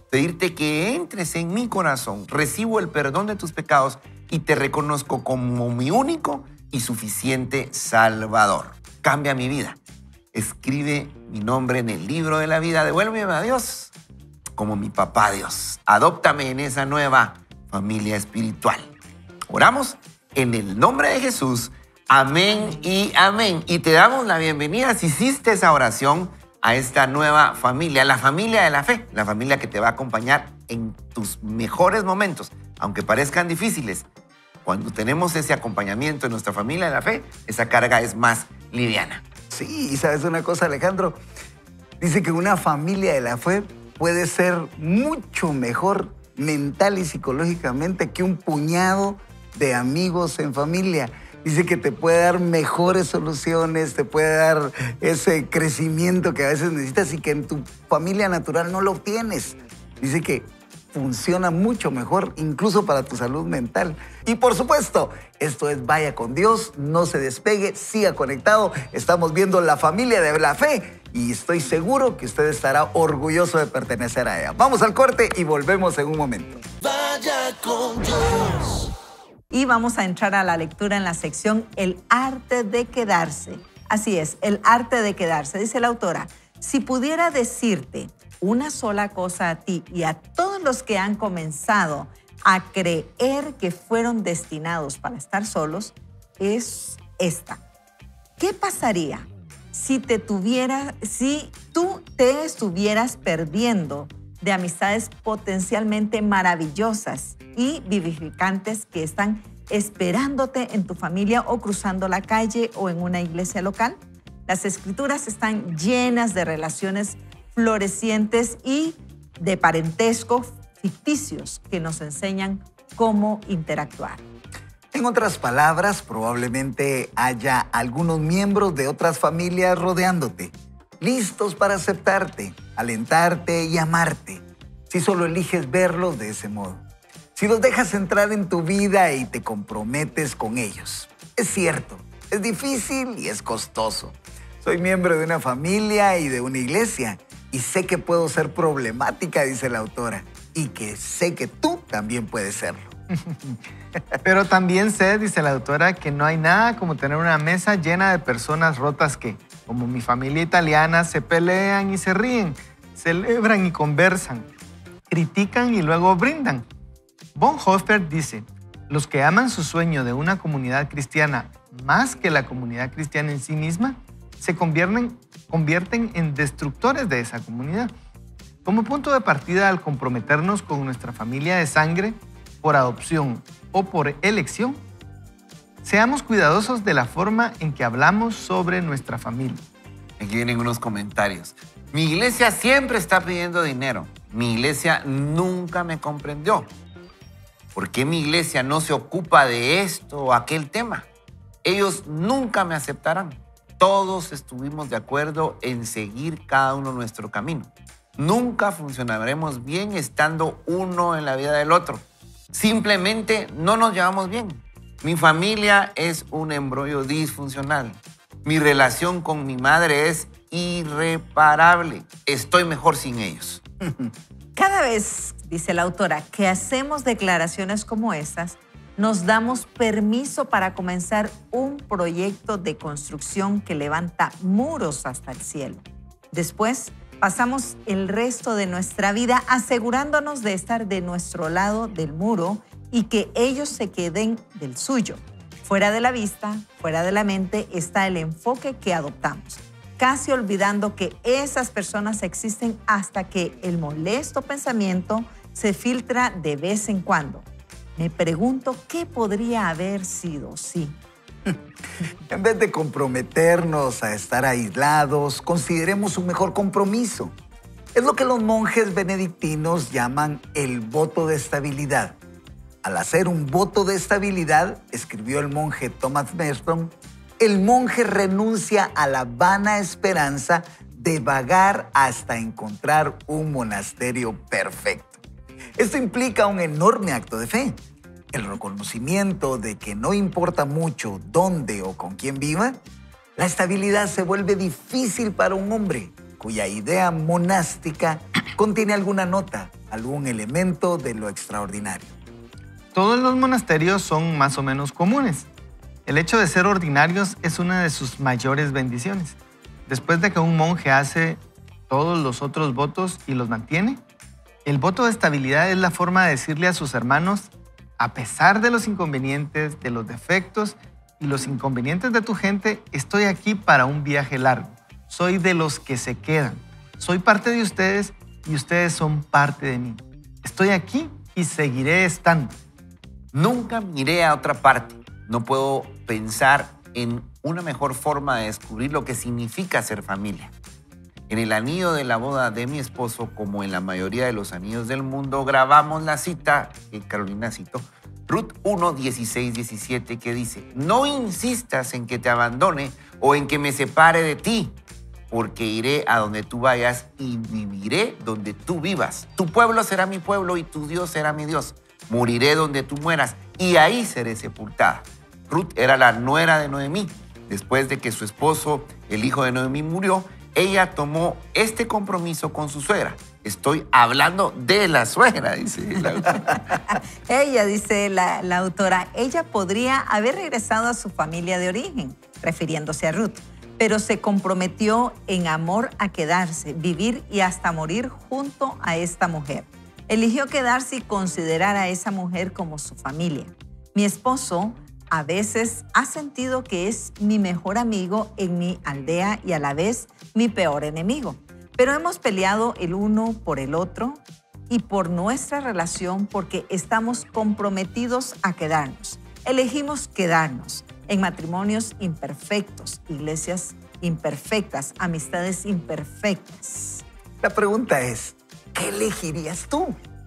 pedirte que entres en mi corazón, recibo el perdón de tus pecados y te reconozco como mi único y suficiente Salvador. Cambia mi vida. Escribe mi nombre en el libro de la vida. Devuélveme a Dios como mi papá Dios. Adóptame en esa nueva familia espiritual. Oramos en el nombre de Jesús. Amén y amén. Y te damos la bienvenida si hiciste esa oración a esta nueva familia, la familia de la fe, la familia que te va a acompañar en tus mejores momentos, aunque parezcan difíciles. Cuando tenemos ese acompañamiento en nuestra familia de la fe, esa carga es más liviana.
Sí, y sabes una cosa, Alejandro, dice que una familia de la fe puede ser mucho mejor mental y psicológicamente que un puñado de amigos en familia. Dice que te puede dar mejores soluciones, te puede dar ese crecimiento que a veces necesitas y que en tu familia natural no lo tienes. Dice que funciona mucho mejor, incluso para tu salud mental. Y por supuesto, esto es Vaya con Dios, no se despegue, siga conectado. Estamos viendo la familia de la fe y estoy seguro que usted estará orgulloso de pertenecer a ella. Vamos al corte y volvemos en un momento.
Vaya con Dios.
Y vamos a entrar a la lectura en la sección El arte de quedarse. Así es, el arte de quedarse. Dice la autora, si pudiera decirte una sola cosa a ti y a todos los que han comenzado a creer que fueron destinados para estar solos, es esta. ¿Qué pasaría si te tuviera, si tú te estuvieras perdiendo de amistades potencialmente maravillosas y vivificantes que están esperándote en tu familia o cruzando la calle o en una iglesia local? Las Escrituras están llenas de relaciones florecientes y de parentesco ficticios que nos enseñan cómo interactuar.
En otras palabras, probablemente haya algunos miembros de otras familias rodeándote, listos para aceptarte, alentarte y amarte, si solo eliges verlos de ese modo. Si los dejas entrar en tu vida y te comprometes con ellos. Es cierto, es difícil y es costoso. Soy miembro de una familia y de una iglesia y sé que puedo ser problemática, dice la autora, y que sé que tú también puedes serlo.
Pero también sé, dice la autora, que no hay nada como tener una mesa llena de personas rotas que, como mi familia italiana, se pelean y se ríen, celebran y conversan, critican y luego brindan. Bonhoeffer dice, los que aman su sueño de una comunidad cristiana más que la comunidad cristiana en sí misma, se convierten, convierten en destructores de esa comunidad. Como punto de partida al comprometernos con nuestra familia de sangre, por adopción o por elección, seamos cuidadosos de la forma en que hablamos sobre nuestra familia.
Aquí vienen unos comentarios. Mi iglesia siempre está pidiendo dinero. Mi iglesia nunca me comprendió. ¿Por qué mi iglesia no se ocupa de esto o aquel tema? Ellos nunca me aceptarán. Todos estuvimos de acuerdo en seguir cada uno nuestro camino. Nunca funcionaremos bien estando uno en la vida del otro. Simplemente no nos llevamos bien. Mi familia es un embrollo disfuncional. Mi relación con mi madre es irreparable. Estoy mejor sin ellos.
Cada vez, dice la autora, que hacemos declaraciones como estas, nos damos permiso para comenzar un proyecto de construcción que levanta muros hasta el cielo. Después, pasamos el resto de nuestra vida asegurándonos de estar de nuestro lado del muro y que ellos se queden del suyo. Fuera de la vista, fuera de la mente, está el enfoque que adoptamos, casi olvidando que esas personas existen hasta que el molesto pensamiento se filtra de vez en cuando. Me pregunto qué podría haber sido, sí.
En vez de comprometernos a estar aislados, consideremos un mejor compromiso. Es lo que los monjes benedictinos llaman el voto de estabilidad. Al hacer un voto de estabilidad, escribió el monje Thomas Merton, el monje renuncia a la vana esperanza de vagar hasta encontrar un monasterio perfecto. Esto implica un enorme acto de fe. El reconocimiento de que no importa mucho dónde o con quién viva, la estabilidad se vuelve difícil para un hombre cuya idea monástica contiene alguna nota algún elemento de lo extraordinario.
Todos los monasterios son más o menos comunes. El hecho de ser ordinarios es una de sus mayores bendiciones. Después de que un monje hace todos los otros votos y los mantiene, el voto de estabilidad es la forma de decirle a sus hermanos, a pesar de los inconvenientes, de los defectos y los inconvenientes de tu gente, estoy aquí para un viaje largo. Soy de los que se quedan. Soy parte de ustedes y ustedes son parte de mí. Estoy aquí y seguiré estando.
Nunca miré a otra parte. No puedo pensar en una mejor forma de descubrir lo que significa ser familia. En el anillo de la boda de mi esposo, como en la mayoría de los anillos del mundo, grabamos la cita, que Carolina citó, Ruth uno, dieciséis, diecisiete, que dice, no insistas en que te abandone o en que me separe de ti, porque iré a donde tú vayas y viviré donde tú vivas. Tu pueblo será mi pueblo y tu Dios será mi Dios. Moriré donde tú mueras y ahí seré sepultada. Ruth era la nuera de Noemí. Después de que su esposo, el hijo de Noemí, murió, ella tomó este compromiso con su suegra. Estoy hablando de la suegra, dice la autora.
Ella, dice la, la autora, ella podría haber regresado a su familia de origen, refiriéndose a Ruth, pero se comprometió en amor a quedarse, vivir y hasta morir junto a esta mujer. Eligió quedarse y considerar a esa mujer como su familia. Mi esposo a veces ha sentido que es mi mejor amigo en mi aldea y a la vez mi peor enemigo. Pero hemos peleado el uno por el otro y por nuestra relación porque estamos comprometidos a quedarnos. Elegimos quedarnos en matrimonios imperfectos, iglesias imperfectas, amistades imperfectas.
La pregunta es, ¿qué elegirías tú?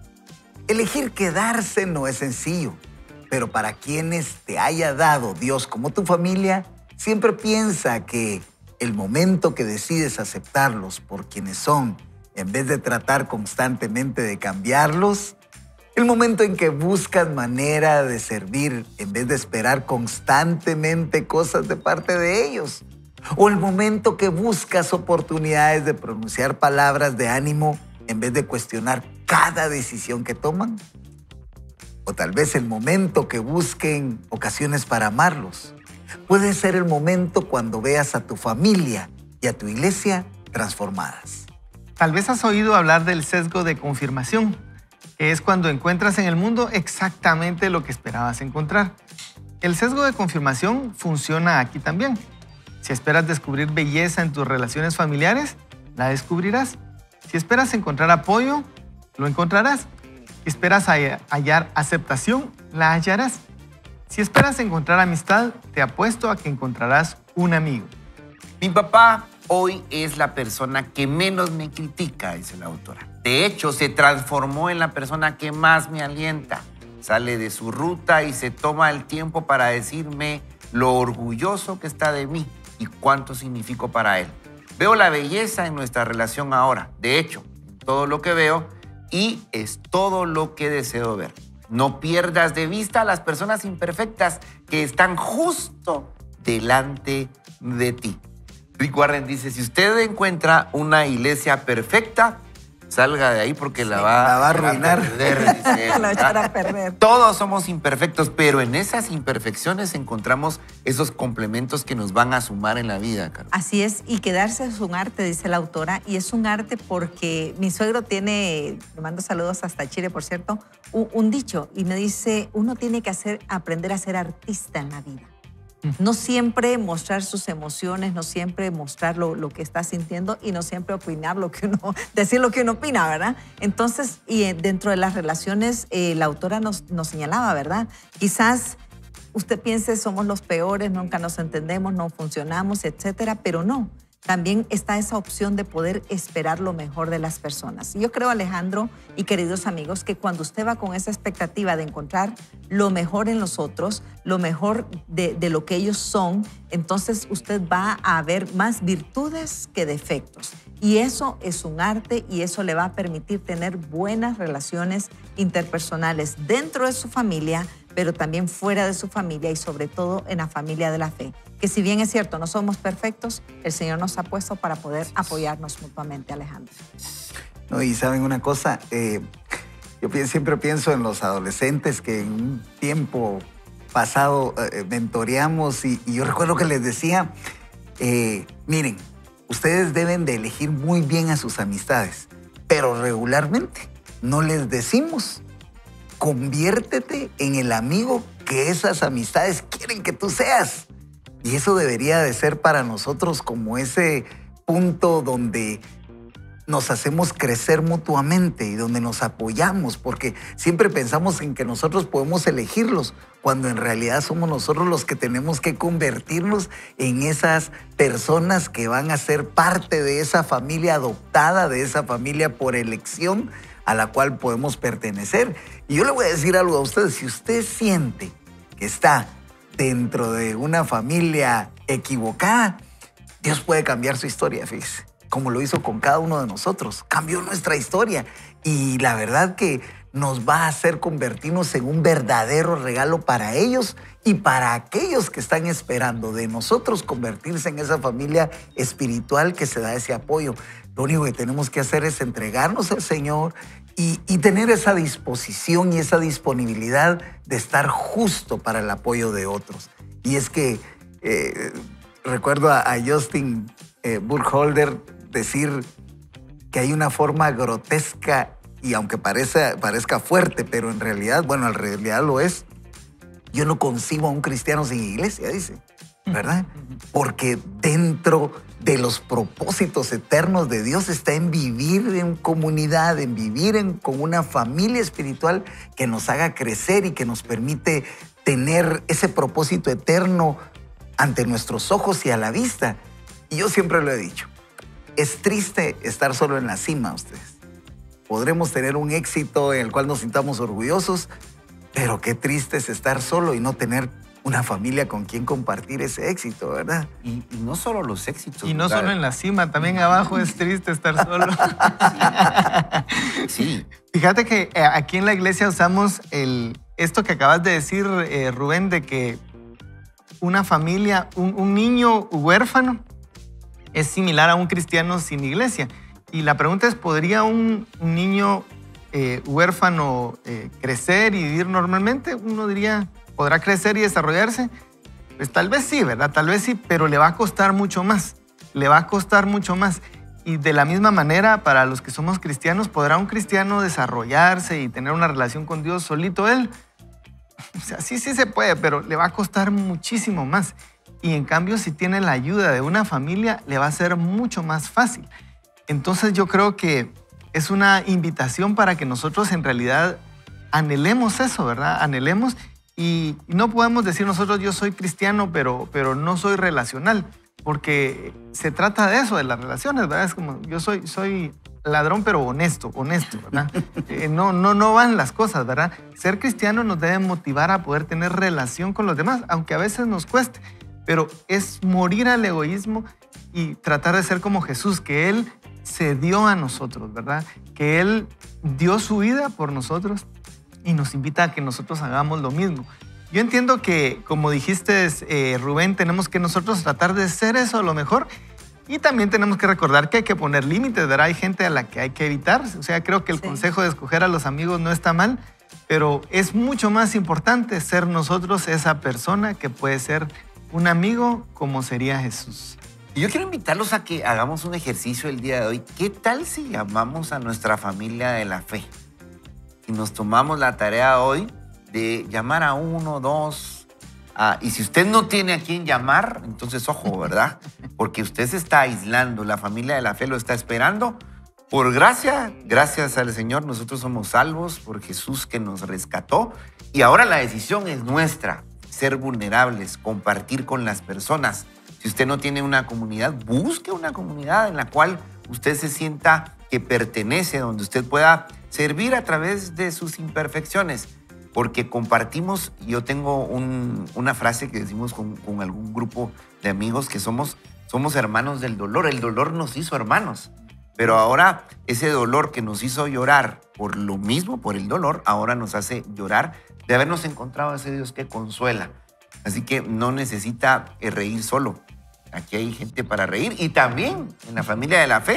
Elegir quedarse no es sencillo, pero para quienes te haya dado Dios como tu familia, siempre piensa que el momento que decides aceptarlos por quienes son, en vez de tratar constantemente de cambiarlos, el momento en que buscas manera de servir en vez de esperar constantemente cosas de parte de ellos, o el momento que buscas oportunidades de pronunciar palabras de ánimo en vez de cuestionar cada decisión que toman, o tal vez el momento que busquen ocasiones para amarlos. Puede ser el momento cuando veas a tu familia y a tu iglesia transformadas.
Tal vez has oído hablar del sesgo de confirmación, que es cuando encuentras en el mundo exactamente lo que esperabas encontrar. El sesgo de confirmación funciona aquí también. Si esperas descubrir belleza en tus relaciones familiares, la descubrirás. Si esperas encontrar apoyo, lo encontrarás. Si esperas hallar aceptación, la hallarás. Si esperas encontrar amistad, te apuesto a que encontrarás un amigo.
Mi papá hoy es la persona que menos me critica, dice la autora. De hecho, se transformó en la persona que más me alienta. Sale de su ruta y se toma el tiempo para decirme lo orgulloso que está de mí y cuánto significo para él. Veo la belleza en nuestra relación ahora. De hecho, en todo lo que veo y es todo lo que deseo ver. No pierdas de vista a las personas imperfectas que están justo delante de ti. Rick Warren dice, si usted encuentra una iglesia perfecta, salga de ahí porque sí, la, va,
la va a arruinar.
A perder, dice él,
la echar a perder.
Todos somos imperfectos, pero en esas imperfecciones encontramos esos complementos que nos van a sumar en la vida, Carol.
Así es, y quedarse es un arte, dice la autora, y es un arte porque mi suegro tiene, le mando saludos hasta Chile, por cierto, un, un dicho, y me dice, uno tiene que hacer, aprender a ser artista en la vida. No siempre mostrar sus emociones, no siempre mostrar lo, lo que está sintiendo y no siempre opinar lo que uno, decir lo que uno opina, ¿verdad? Entonces, y dentro de las relaciones, eh, la autora nos, nos señalaba, ¿verdad? Quizás usted piense somos los peores, nunca nos entendemos, no funcionamos, etcétera, pero no. También está esa opción de poder esperar lo mejor de las personas. Yo creo, Alejandro y queridos amigos, que cuando usted va con esa expectativa de encontrar lo mejor en los otros, lo mejor de, de lo que ellos son, entonces usted va a ver más virtudes que defectos. Y eso es un arte y eso le va a permitir tener buenas relaciones interpersonales dentro de su familia, pero también fuera de su familia y sobre todo en la familia de la fe. Que si bien es cierto, no somos perfectos, el Señor nos ha puesto para poder apoyarnos mutuamente, Alejandro.
No, y saben una cosa, eh, Yo pi- siempre pienso en los adolescentes que en un tiempo pasado eh, mentoreamos y, y yo recuerdo que les decía, eh, miren, ustedes deben de elegir muy bien a sus amistades, pero regularmente no les decimos, conviértete en el amigo que esas amistades quieren que tú seas. Y eso debería de ser para nosotros como ese punto donde nos hacemos crecer mutuamente y donde nos apoyamos, porque siempre pensamos en que nosotros podemos elegirlos, cuando en realidad somos nosotros los que tenemos que convertirnos en esas personas que van a ser parte de esa familia adoptada, de esa familia por elección a la cual podemos pertenecer. Y yo le voy a decir algo a usted, si usted siente que está dentro de una familia equivocada, Dios puede cambiar su historia, fíjese, como lo hizo con cada uno de nosotros. Cambió nuestra historia y la verdad que nos va a hacer convertirnos en un verdadero regalo para ellos y para aquellos que están esperando de nosotros convertirse en esa familia espiritual que se da ese apoyo. Lo único que tenemos que hacer es entregarnos al Señor y, y tener esa disposición y esa disponibilidad de estar justo para el apoyo de otros. Y es que eh, recuerdo a, a Justin eh, Burkholder decir que hay una forma grotesca y aunque parezca, parezca fuerte, pero en realidad, bueno, en realidad lo es. Yo no concibo a un cristiano sin iglesia, dice, ¿verdad? Porque dentro de los propósitos eternos de Dios está en vivir en comunidad, en vivir en, con una familia espiritual que nos haga crecer y que nos permite tener ese propósito eterno ante nuestros ojos y a la vista. Y yo siempre lo he dicho, es triste estar solo en la cima, ustedes. Podremos tener un éxito en el cual nos sintamos orgullosos, pero qué triste es estar solo y no tener una familia con quien compartir ese éxito, ¿verdad?
Y, y no solo los éxitos.
Y no
¿verdad?
solo en la cima, también abajo es triste estar solo.
Sí.
Fíjate que eh, aquí en la iglesia usamos el, esto que acabas de decir, eh, Rubén, de que una familia, un, un niño huérfano es similar a un cristiano sin iglesia. Y la pregunta es, ¿podría un, un niño eh, huérfano eh, crecer y vivir normalmente? Uno diría, ¿podrá crecer y desarrollarse? Pues tal vez sí, ¿verdad? Tal vez sí, pero le va a costar mucho más. Le va a costar mucho más. Y de la misma manera, para los que somos cristianos, ¿podrá un cristiano desarrollarse y tener una relación con Dios solito él? O sea, sí, sí se puede, pero le va a costar muchísimo más. Y en cambio, si tiene la ayuda de una familia, le va a ser mucho más fácil. Entonces yo creo que es una invitación para que nosotros en realidad anhelemos eso, ¿verdad? Anhelemos y no podemos decir nosotros yo soy cristiano, pero, pero no soy relacional, porque se trata de eso, de las relaciones, ¿verdad? Es como yo soy, soy ladrón, pero honesto, honesto, ¿verdad? Eh, no, no, no van las cosas, ¿verdad? Ser cristiano nos debe motivar a poder tener relación con los demás, aunque a veces nos cueste, pero es morir al egoísmo y tratar de ser como Jesús, que Él se dio a nosotros, ¿verdad? Que Él dio su vida por nosotros y nos invita a que nosotros hagamos lo mismo. Yo entiendo que, como dijiste, eh, Rubén, tenemos que nosotros tratar de ser eso a lo mejor y también tenemos que recordar que hay que poner límites, ¿verdad? Hay gente a la que hay que evitar. O sea, creo que el
Sí.
consejo de escoger a los amigos no está mal, pero es mucho más importante ser nosotros esa persona que puede ser un amigo como sería Jesús.
Y yo quiero invitarlos a que hagamos un ejercicio el día de hoy. ¿Qué tal si llamamos a nuestra familia de la fe? Y nos tomamos la tarea hoy de llamar a uno, dos. A, y si usted no tiene a quién llamar, entonces ojo, ¿verdad? Porque usted se está aislando. La familia de la fe lo está esperando. Por gracia, gracias al Señor, nosotros somos salvos por Jesús que nos rescató. Y ahora la decisión es nuestra. Ser vulnerables, compartir con las personas. Si usted no tiene una comunidad, busque una comunidad en la cual usted se sienta que pertenece, donde usted pueda servir a través de sus imperfecciones. Porque compartimos, yo tengo un, una frase que decimos con, con algún grupo de amigos que somos, somos hermanos del dolor. El dolor nos hizo hermanos. Pero ahora ese dolor que nos hizo llorar por lo mismo, por el dolor, ahora nos hace llorar de habernos encontrado a ese Dios que consuela. Así que no necesita reír solo. Aquí hay gente para reír. Y también en la familia de la fe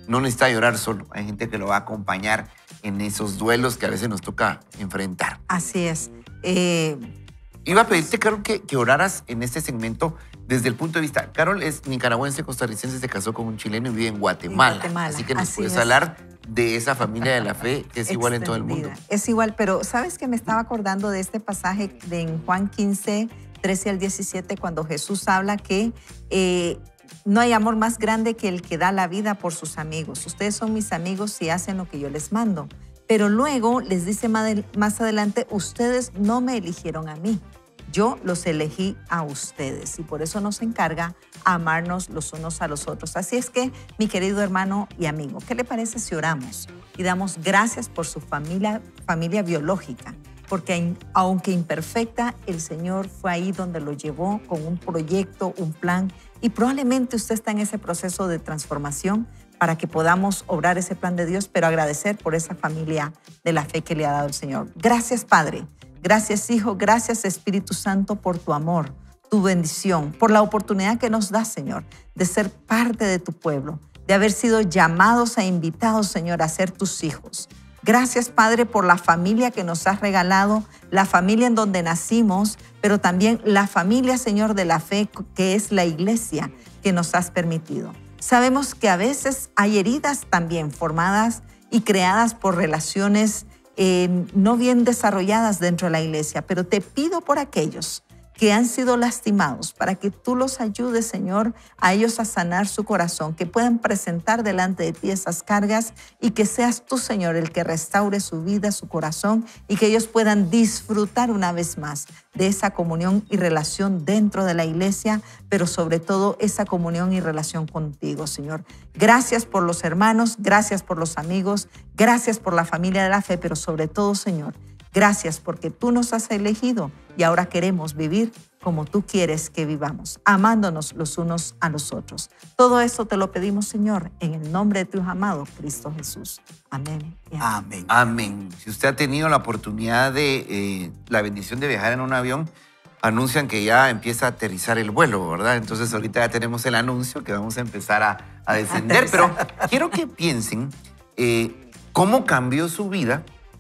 no necesita llorar solo. Hay gente que lo va a acompañar en esos duelos que a veces nos toca enfrentar.
Así es. Eh,
Iba a pedirte, Carol, que, que oraras en este segmento desde el punto de vista. Carol es nicaragüense, costarricense, se casó con un chileno y vive en Guatemala.
En Guatemala,
así que nos
así
puedes
es.
hablar de esa familia de la fe que es igual en todo el mundo.
Extendida. Es igual, pero ¿sabes que me estaba acordando de este pasaje de en Juan quince, trece al diecisiete, cuando Jesús habla que eh, no hay amor más grande que el que da la vida por sus amigos. Ustedes son mis amigos si hacen lo que yo les mando. Pero luego les dice más adelante, ustedes no me eligieron a mí. Yo los elegí a ustedes y por eso nos encarga amarnos los unos a los otros. Así es que, mi querido hermano y amigo, ¿qué le parece si oramos y damos gracias por su familia, familia biológica? Porque aunque imperfecta, el Señor fue ahí donde lo llevó con un proyecto, un plan, y probablemente usted está en ese proceso de transformación para que podamos obrar ese plan de Dios, pero agradecer por esa familia de la fe que le ha dado el Señor. Gracias, Padre. Gracias, Hijo. Gracias, Espíritu Santo, por tu amor, tu bendición, por la oportunidad que nos das, Señor, de ser parte de tu pueblo, de haber sido llamados e invitados, Señor, a ser tus hijos. Gracias, Padre, por la familia que nos has regalado, la familia en donde nacimos, pero también la familia, Señor, de la fe, que es la iglesia que nos has permitido. Sabemos que a veces hay heridas también formadas y creadas por relaciones Eh, no bien desarrolladas dentro de la iglesia, pero te pido por aquellos que han sido lastimados, para que tú los ayudes, Señor, a ellos a sanar su corazón, que puedan presentar delante de ti esas cargas y que seas tú, Señor, el que restaure su vida, su corazón, y que ellos puedan disfrutar una vez más de esa comunión y relación dentro de la iglesia, pero sobre todo esa comunión y relación contigo, Señor. Gracias por los hermanos, gracias por los amigos, gracias por la familia de la fe, pero sobre todo, Señor, gracias porque tú nos has elegido y ahora queremos vivir como tú quieres que vivamos, amándonos los unos a los otros. Todo eso te lo pedimos, Señor, en el nombre de tu amado Cristo Jesús. Amén. Y
amén.
Amén. Si usted ha tenido la oportunidad de eh, la bendición de viajar en un avión, anuncian que ya empieza a aterrizar el vuelo, ¿verdad? Entonces ahorita ya tenemos el anuncio que vamos a empezar a, a descender. Pero quiero que piensen eh, cómo cambió su vida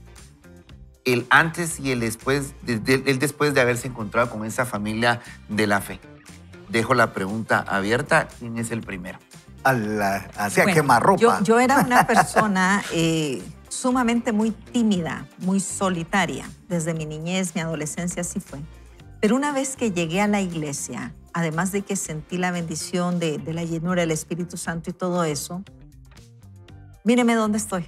el antes y el después, el después de haberse encontrado con esa familia de la fe. Dejo la pregunta abierta. ¿Quién es el primero?
A la, hacia
bueno,
quemarropa.
Yo, yo era una persona eh, sumamente muy tímida, muy solitaria. Desde mi niñez, mi adolescencia, así fue. Pero una vez que llegué a la iglesia, además de que sentí la bendición de, de la llenura del Espíritu Santo y todo eso, míreme dónde estoy.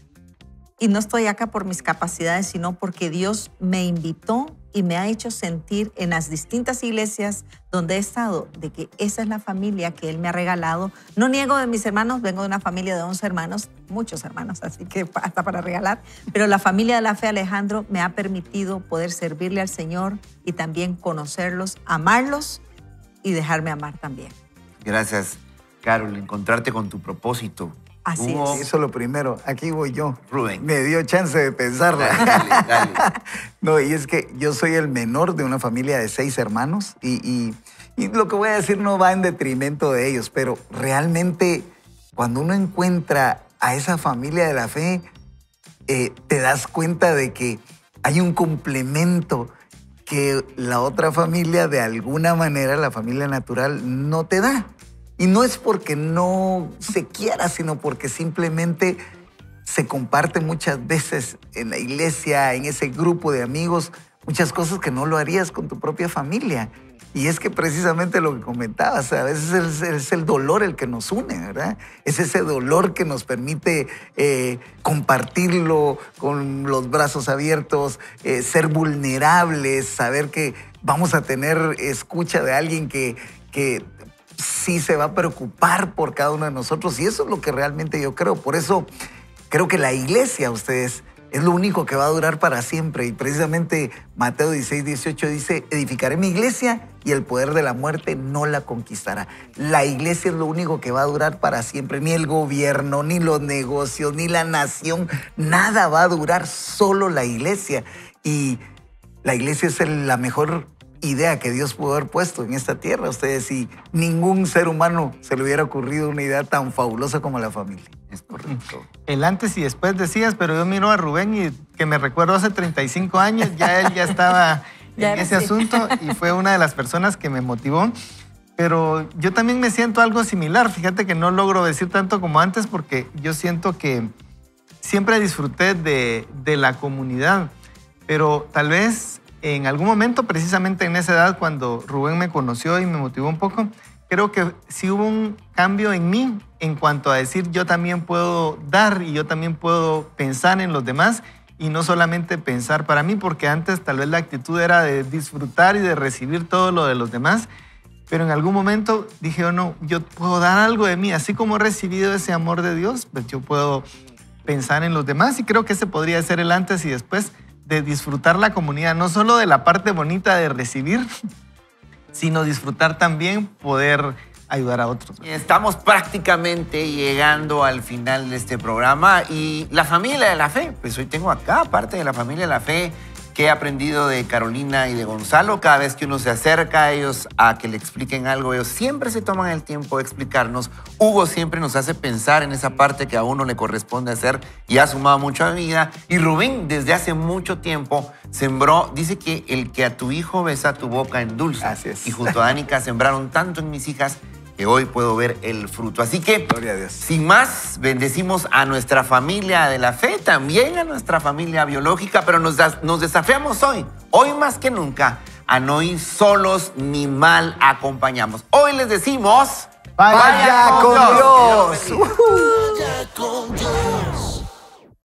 Y no estoy acá por mis capacidades, sino porque Dios me invitó y me ha hecho sentir en las distintas iglesias donde he estado, de que esa es la familia que Él me ha regalado. No niego de mis hermanos, vengo de una familia de once hermanos, muchos hermanos, así que hasta para regalar. Pero la familia de la fe, Alejandro, me ha permitido poder servirle al Señor y también conocerlos, amarlos y dejarme amar también.
Gracias, Carol. Encontrarte con tu propósito.
Así
Hugo,
es.
Eso es lo primero. Aquí voy yo.
Rubén.
Me dio chance de pensarla.
Dale, dale.
No, y es que yo soy el menor de una familia de seis hermanos y, y, y lo que voy a decir no va en detrimento de ellos, pero realmente cuando uno encuentra a esa familia de la fe, eh, te das cuenta de que hay un complemento que la otra familia, de alguna manera, la familia natural, no te da. Y no es porque no se quiera, sino porque simplemente se comparte muchas veces en la iglesia, en ese grupo de amigos, muchas cosas que no lo harías con tu propia familia. Y es que precisamente lo que comentabas, a veces es, es el dolor el que nos une, ¿verdad? Es ese dolor que nos permite eh, compartirlo con los brazos abiertos, eh, ser vulnerables, saber que vamos a tener escucha de alguien que, que sí se va a preocupar por cada uno de nosotros. Y eso es lo que realmente yo creo. Por eso creo que la iglesia, ustedes, es lo único que va a durar para siempre. Y precisamente Mateo dieciséis, dieciocho dice, edificaré mi iglesia y el poder de la muerte no la conquistará. La iglesia es lo único que va a durar para siempre. Ni el gobierno, ni los negocios, ni la nación, nada va a durar, solo la iglesia. Y la iglesia es el, la mejor idea que Dios pudo haber puesto en esta tierra. Ustedes, si ningún ser humano se le hubiera ocurrido una idea tan fabulosa como la familia.
Es correcto.
El antes y después decías, pero yo miro a Rubén y que me recuerdo hace treinta y cinco años, ya él ya estaba
Ya
en
era
ese
así.
asunto y fue una de las personas que me motivó. Pero yo también me siento algo similar. Fíjate que no logro decir tanto como antes porque yo siento que siempre disfruté de, de la comunidad. Pero tal vez en algún momento, precisamente en esa edad, cuando Rubén me conoció y me motivó un poco, creo que sí hubo un cambio en mí en cuanto a decir yo también puedo dar y yo también puedo pensar en los demás y no solamente pensar para mí, porque antes tal vez la actitud era de disfrutar y de recibir todo lo de los demás, pero en algún momento dije, oh, no, yo puedo dar algo de mí, así como he recibido ese amor de Dios, pues yo puedo pensar en los demás y creo que ese podría ser el antes y después de disfrutar la comunidad, no solo de la parte bonita de recibir, sino disfrutar también poder ayudar a otros.
Estamos prácticamente llegando al final de este programa y la familia de la fe, pues hoy tengo acá parte de la familia de la fe que he aprendido de Carolina y de Gonzalo. Cada vez que uno se acerca a ellos a que le expliquen algo, ellos siempre se toman el tiempo de explicarnos. Hugo siempre nos hace pensar en esa parte que a uno le corresponde hacer y ha sumado mucho a mi vida. Y Rubén, desde hace mucho tiempo, sembró, dice que el que a tu hijo besa, tu boca endulza.
Así es.
Y junto a Danica sembraron tanto en mis hijas que hoy puedo ver el fruto. Así que,
Gloria a Dios.
sin más, bendecimos a nuestra familia de la fe, también a nuestra familia biológica, pero nos, das- nos desafiamos hoy, hoy más que nunca, a no ir solos ni mal acompañamos. Hoy les decimos...
Vaya con Dios.
Dios los bendiga.
Ujú.
Vaya con Dios.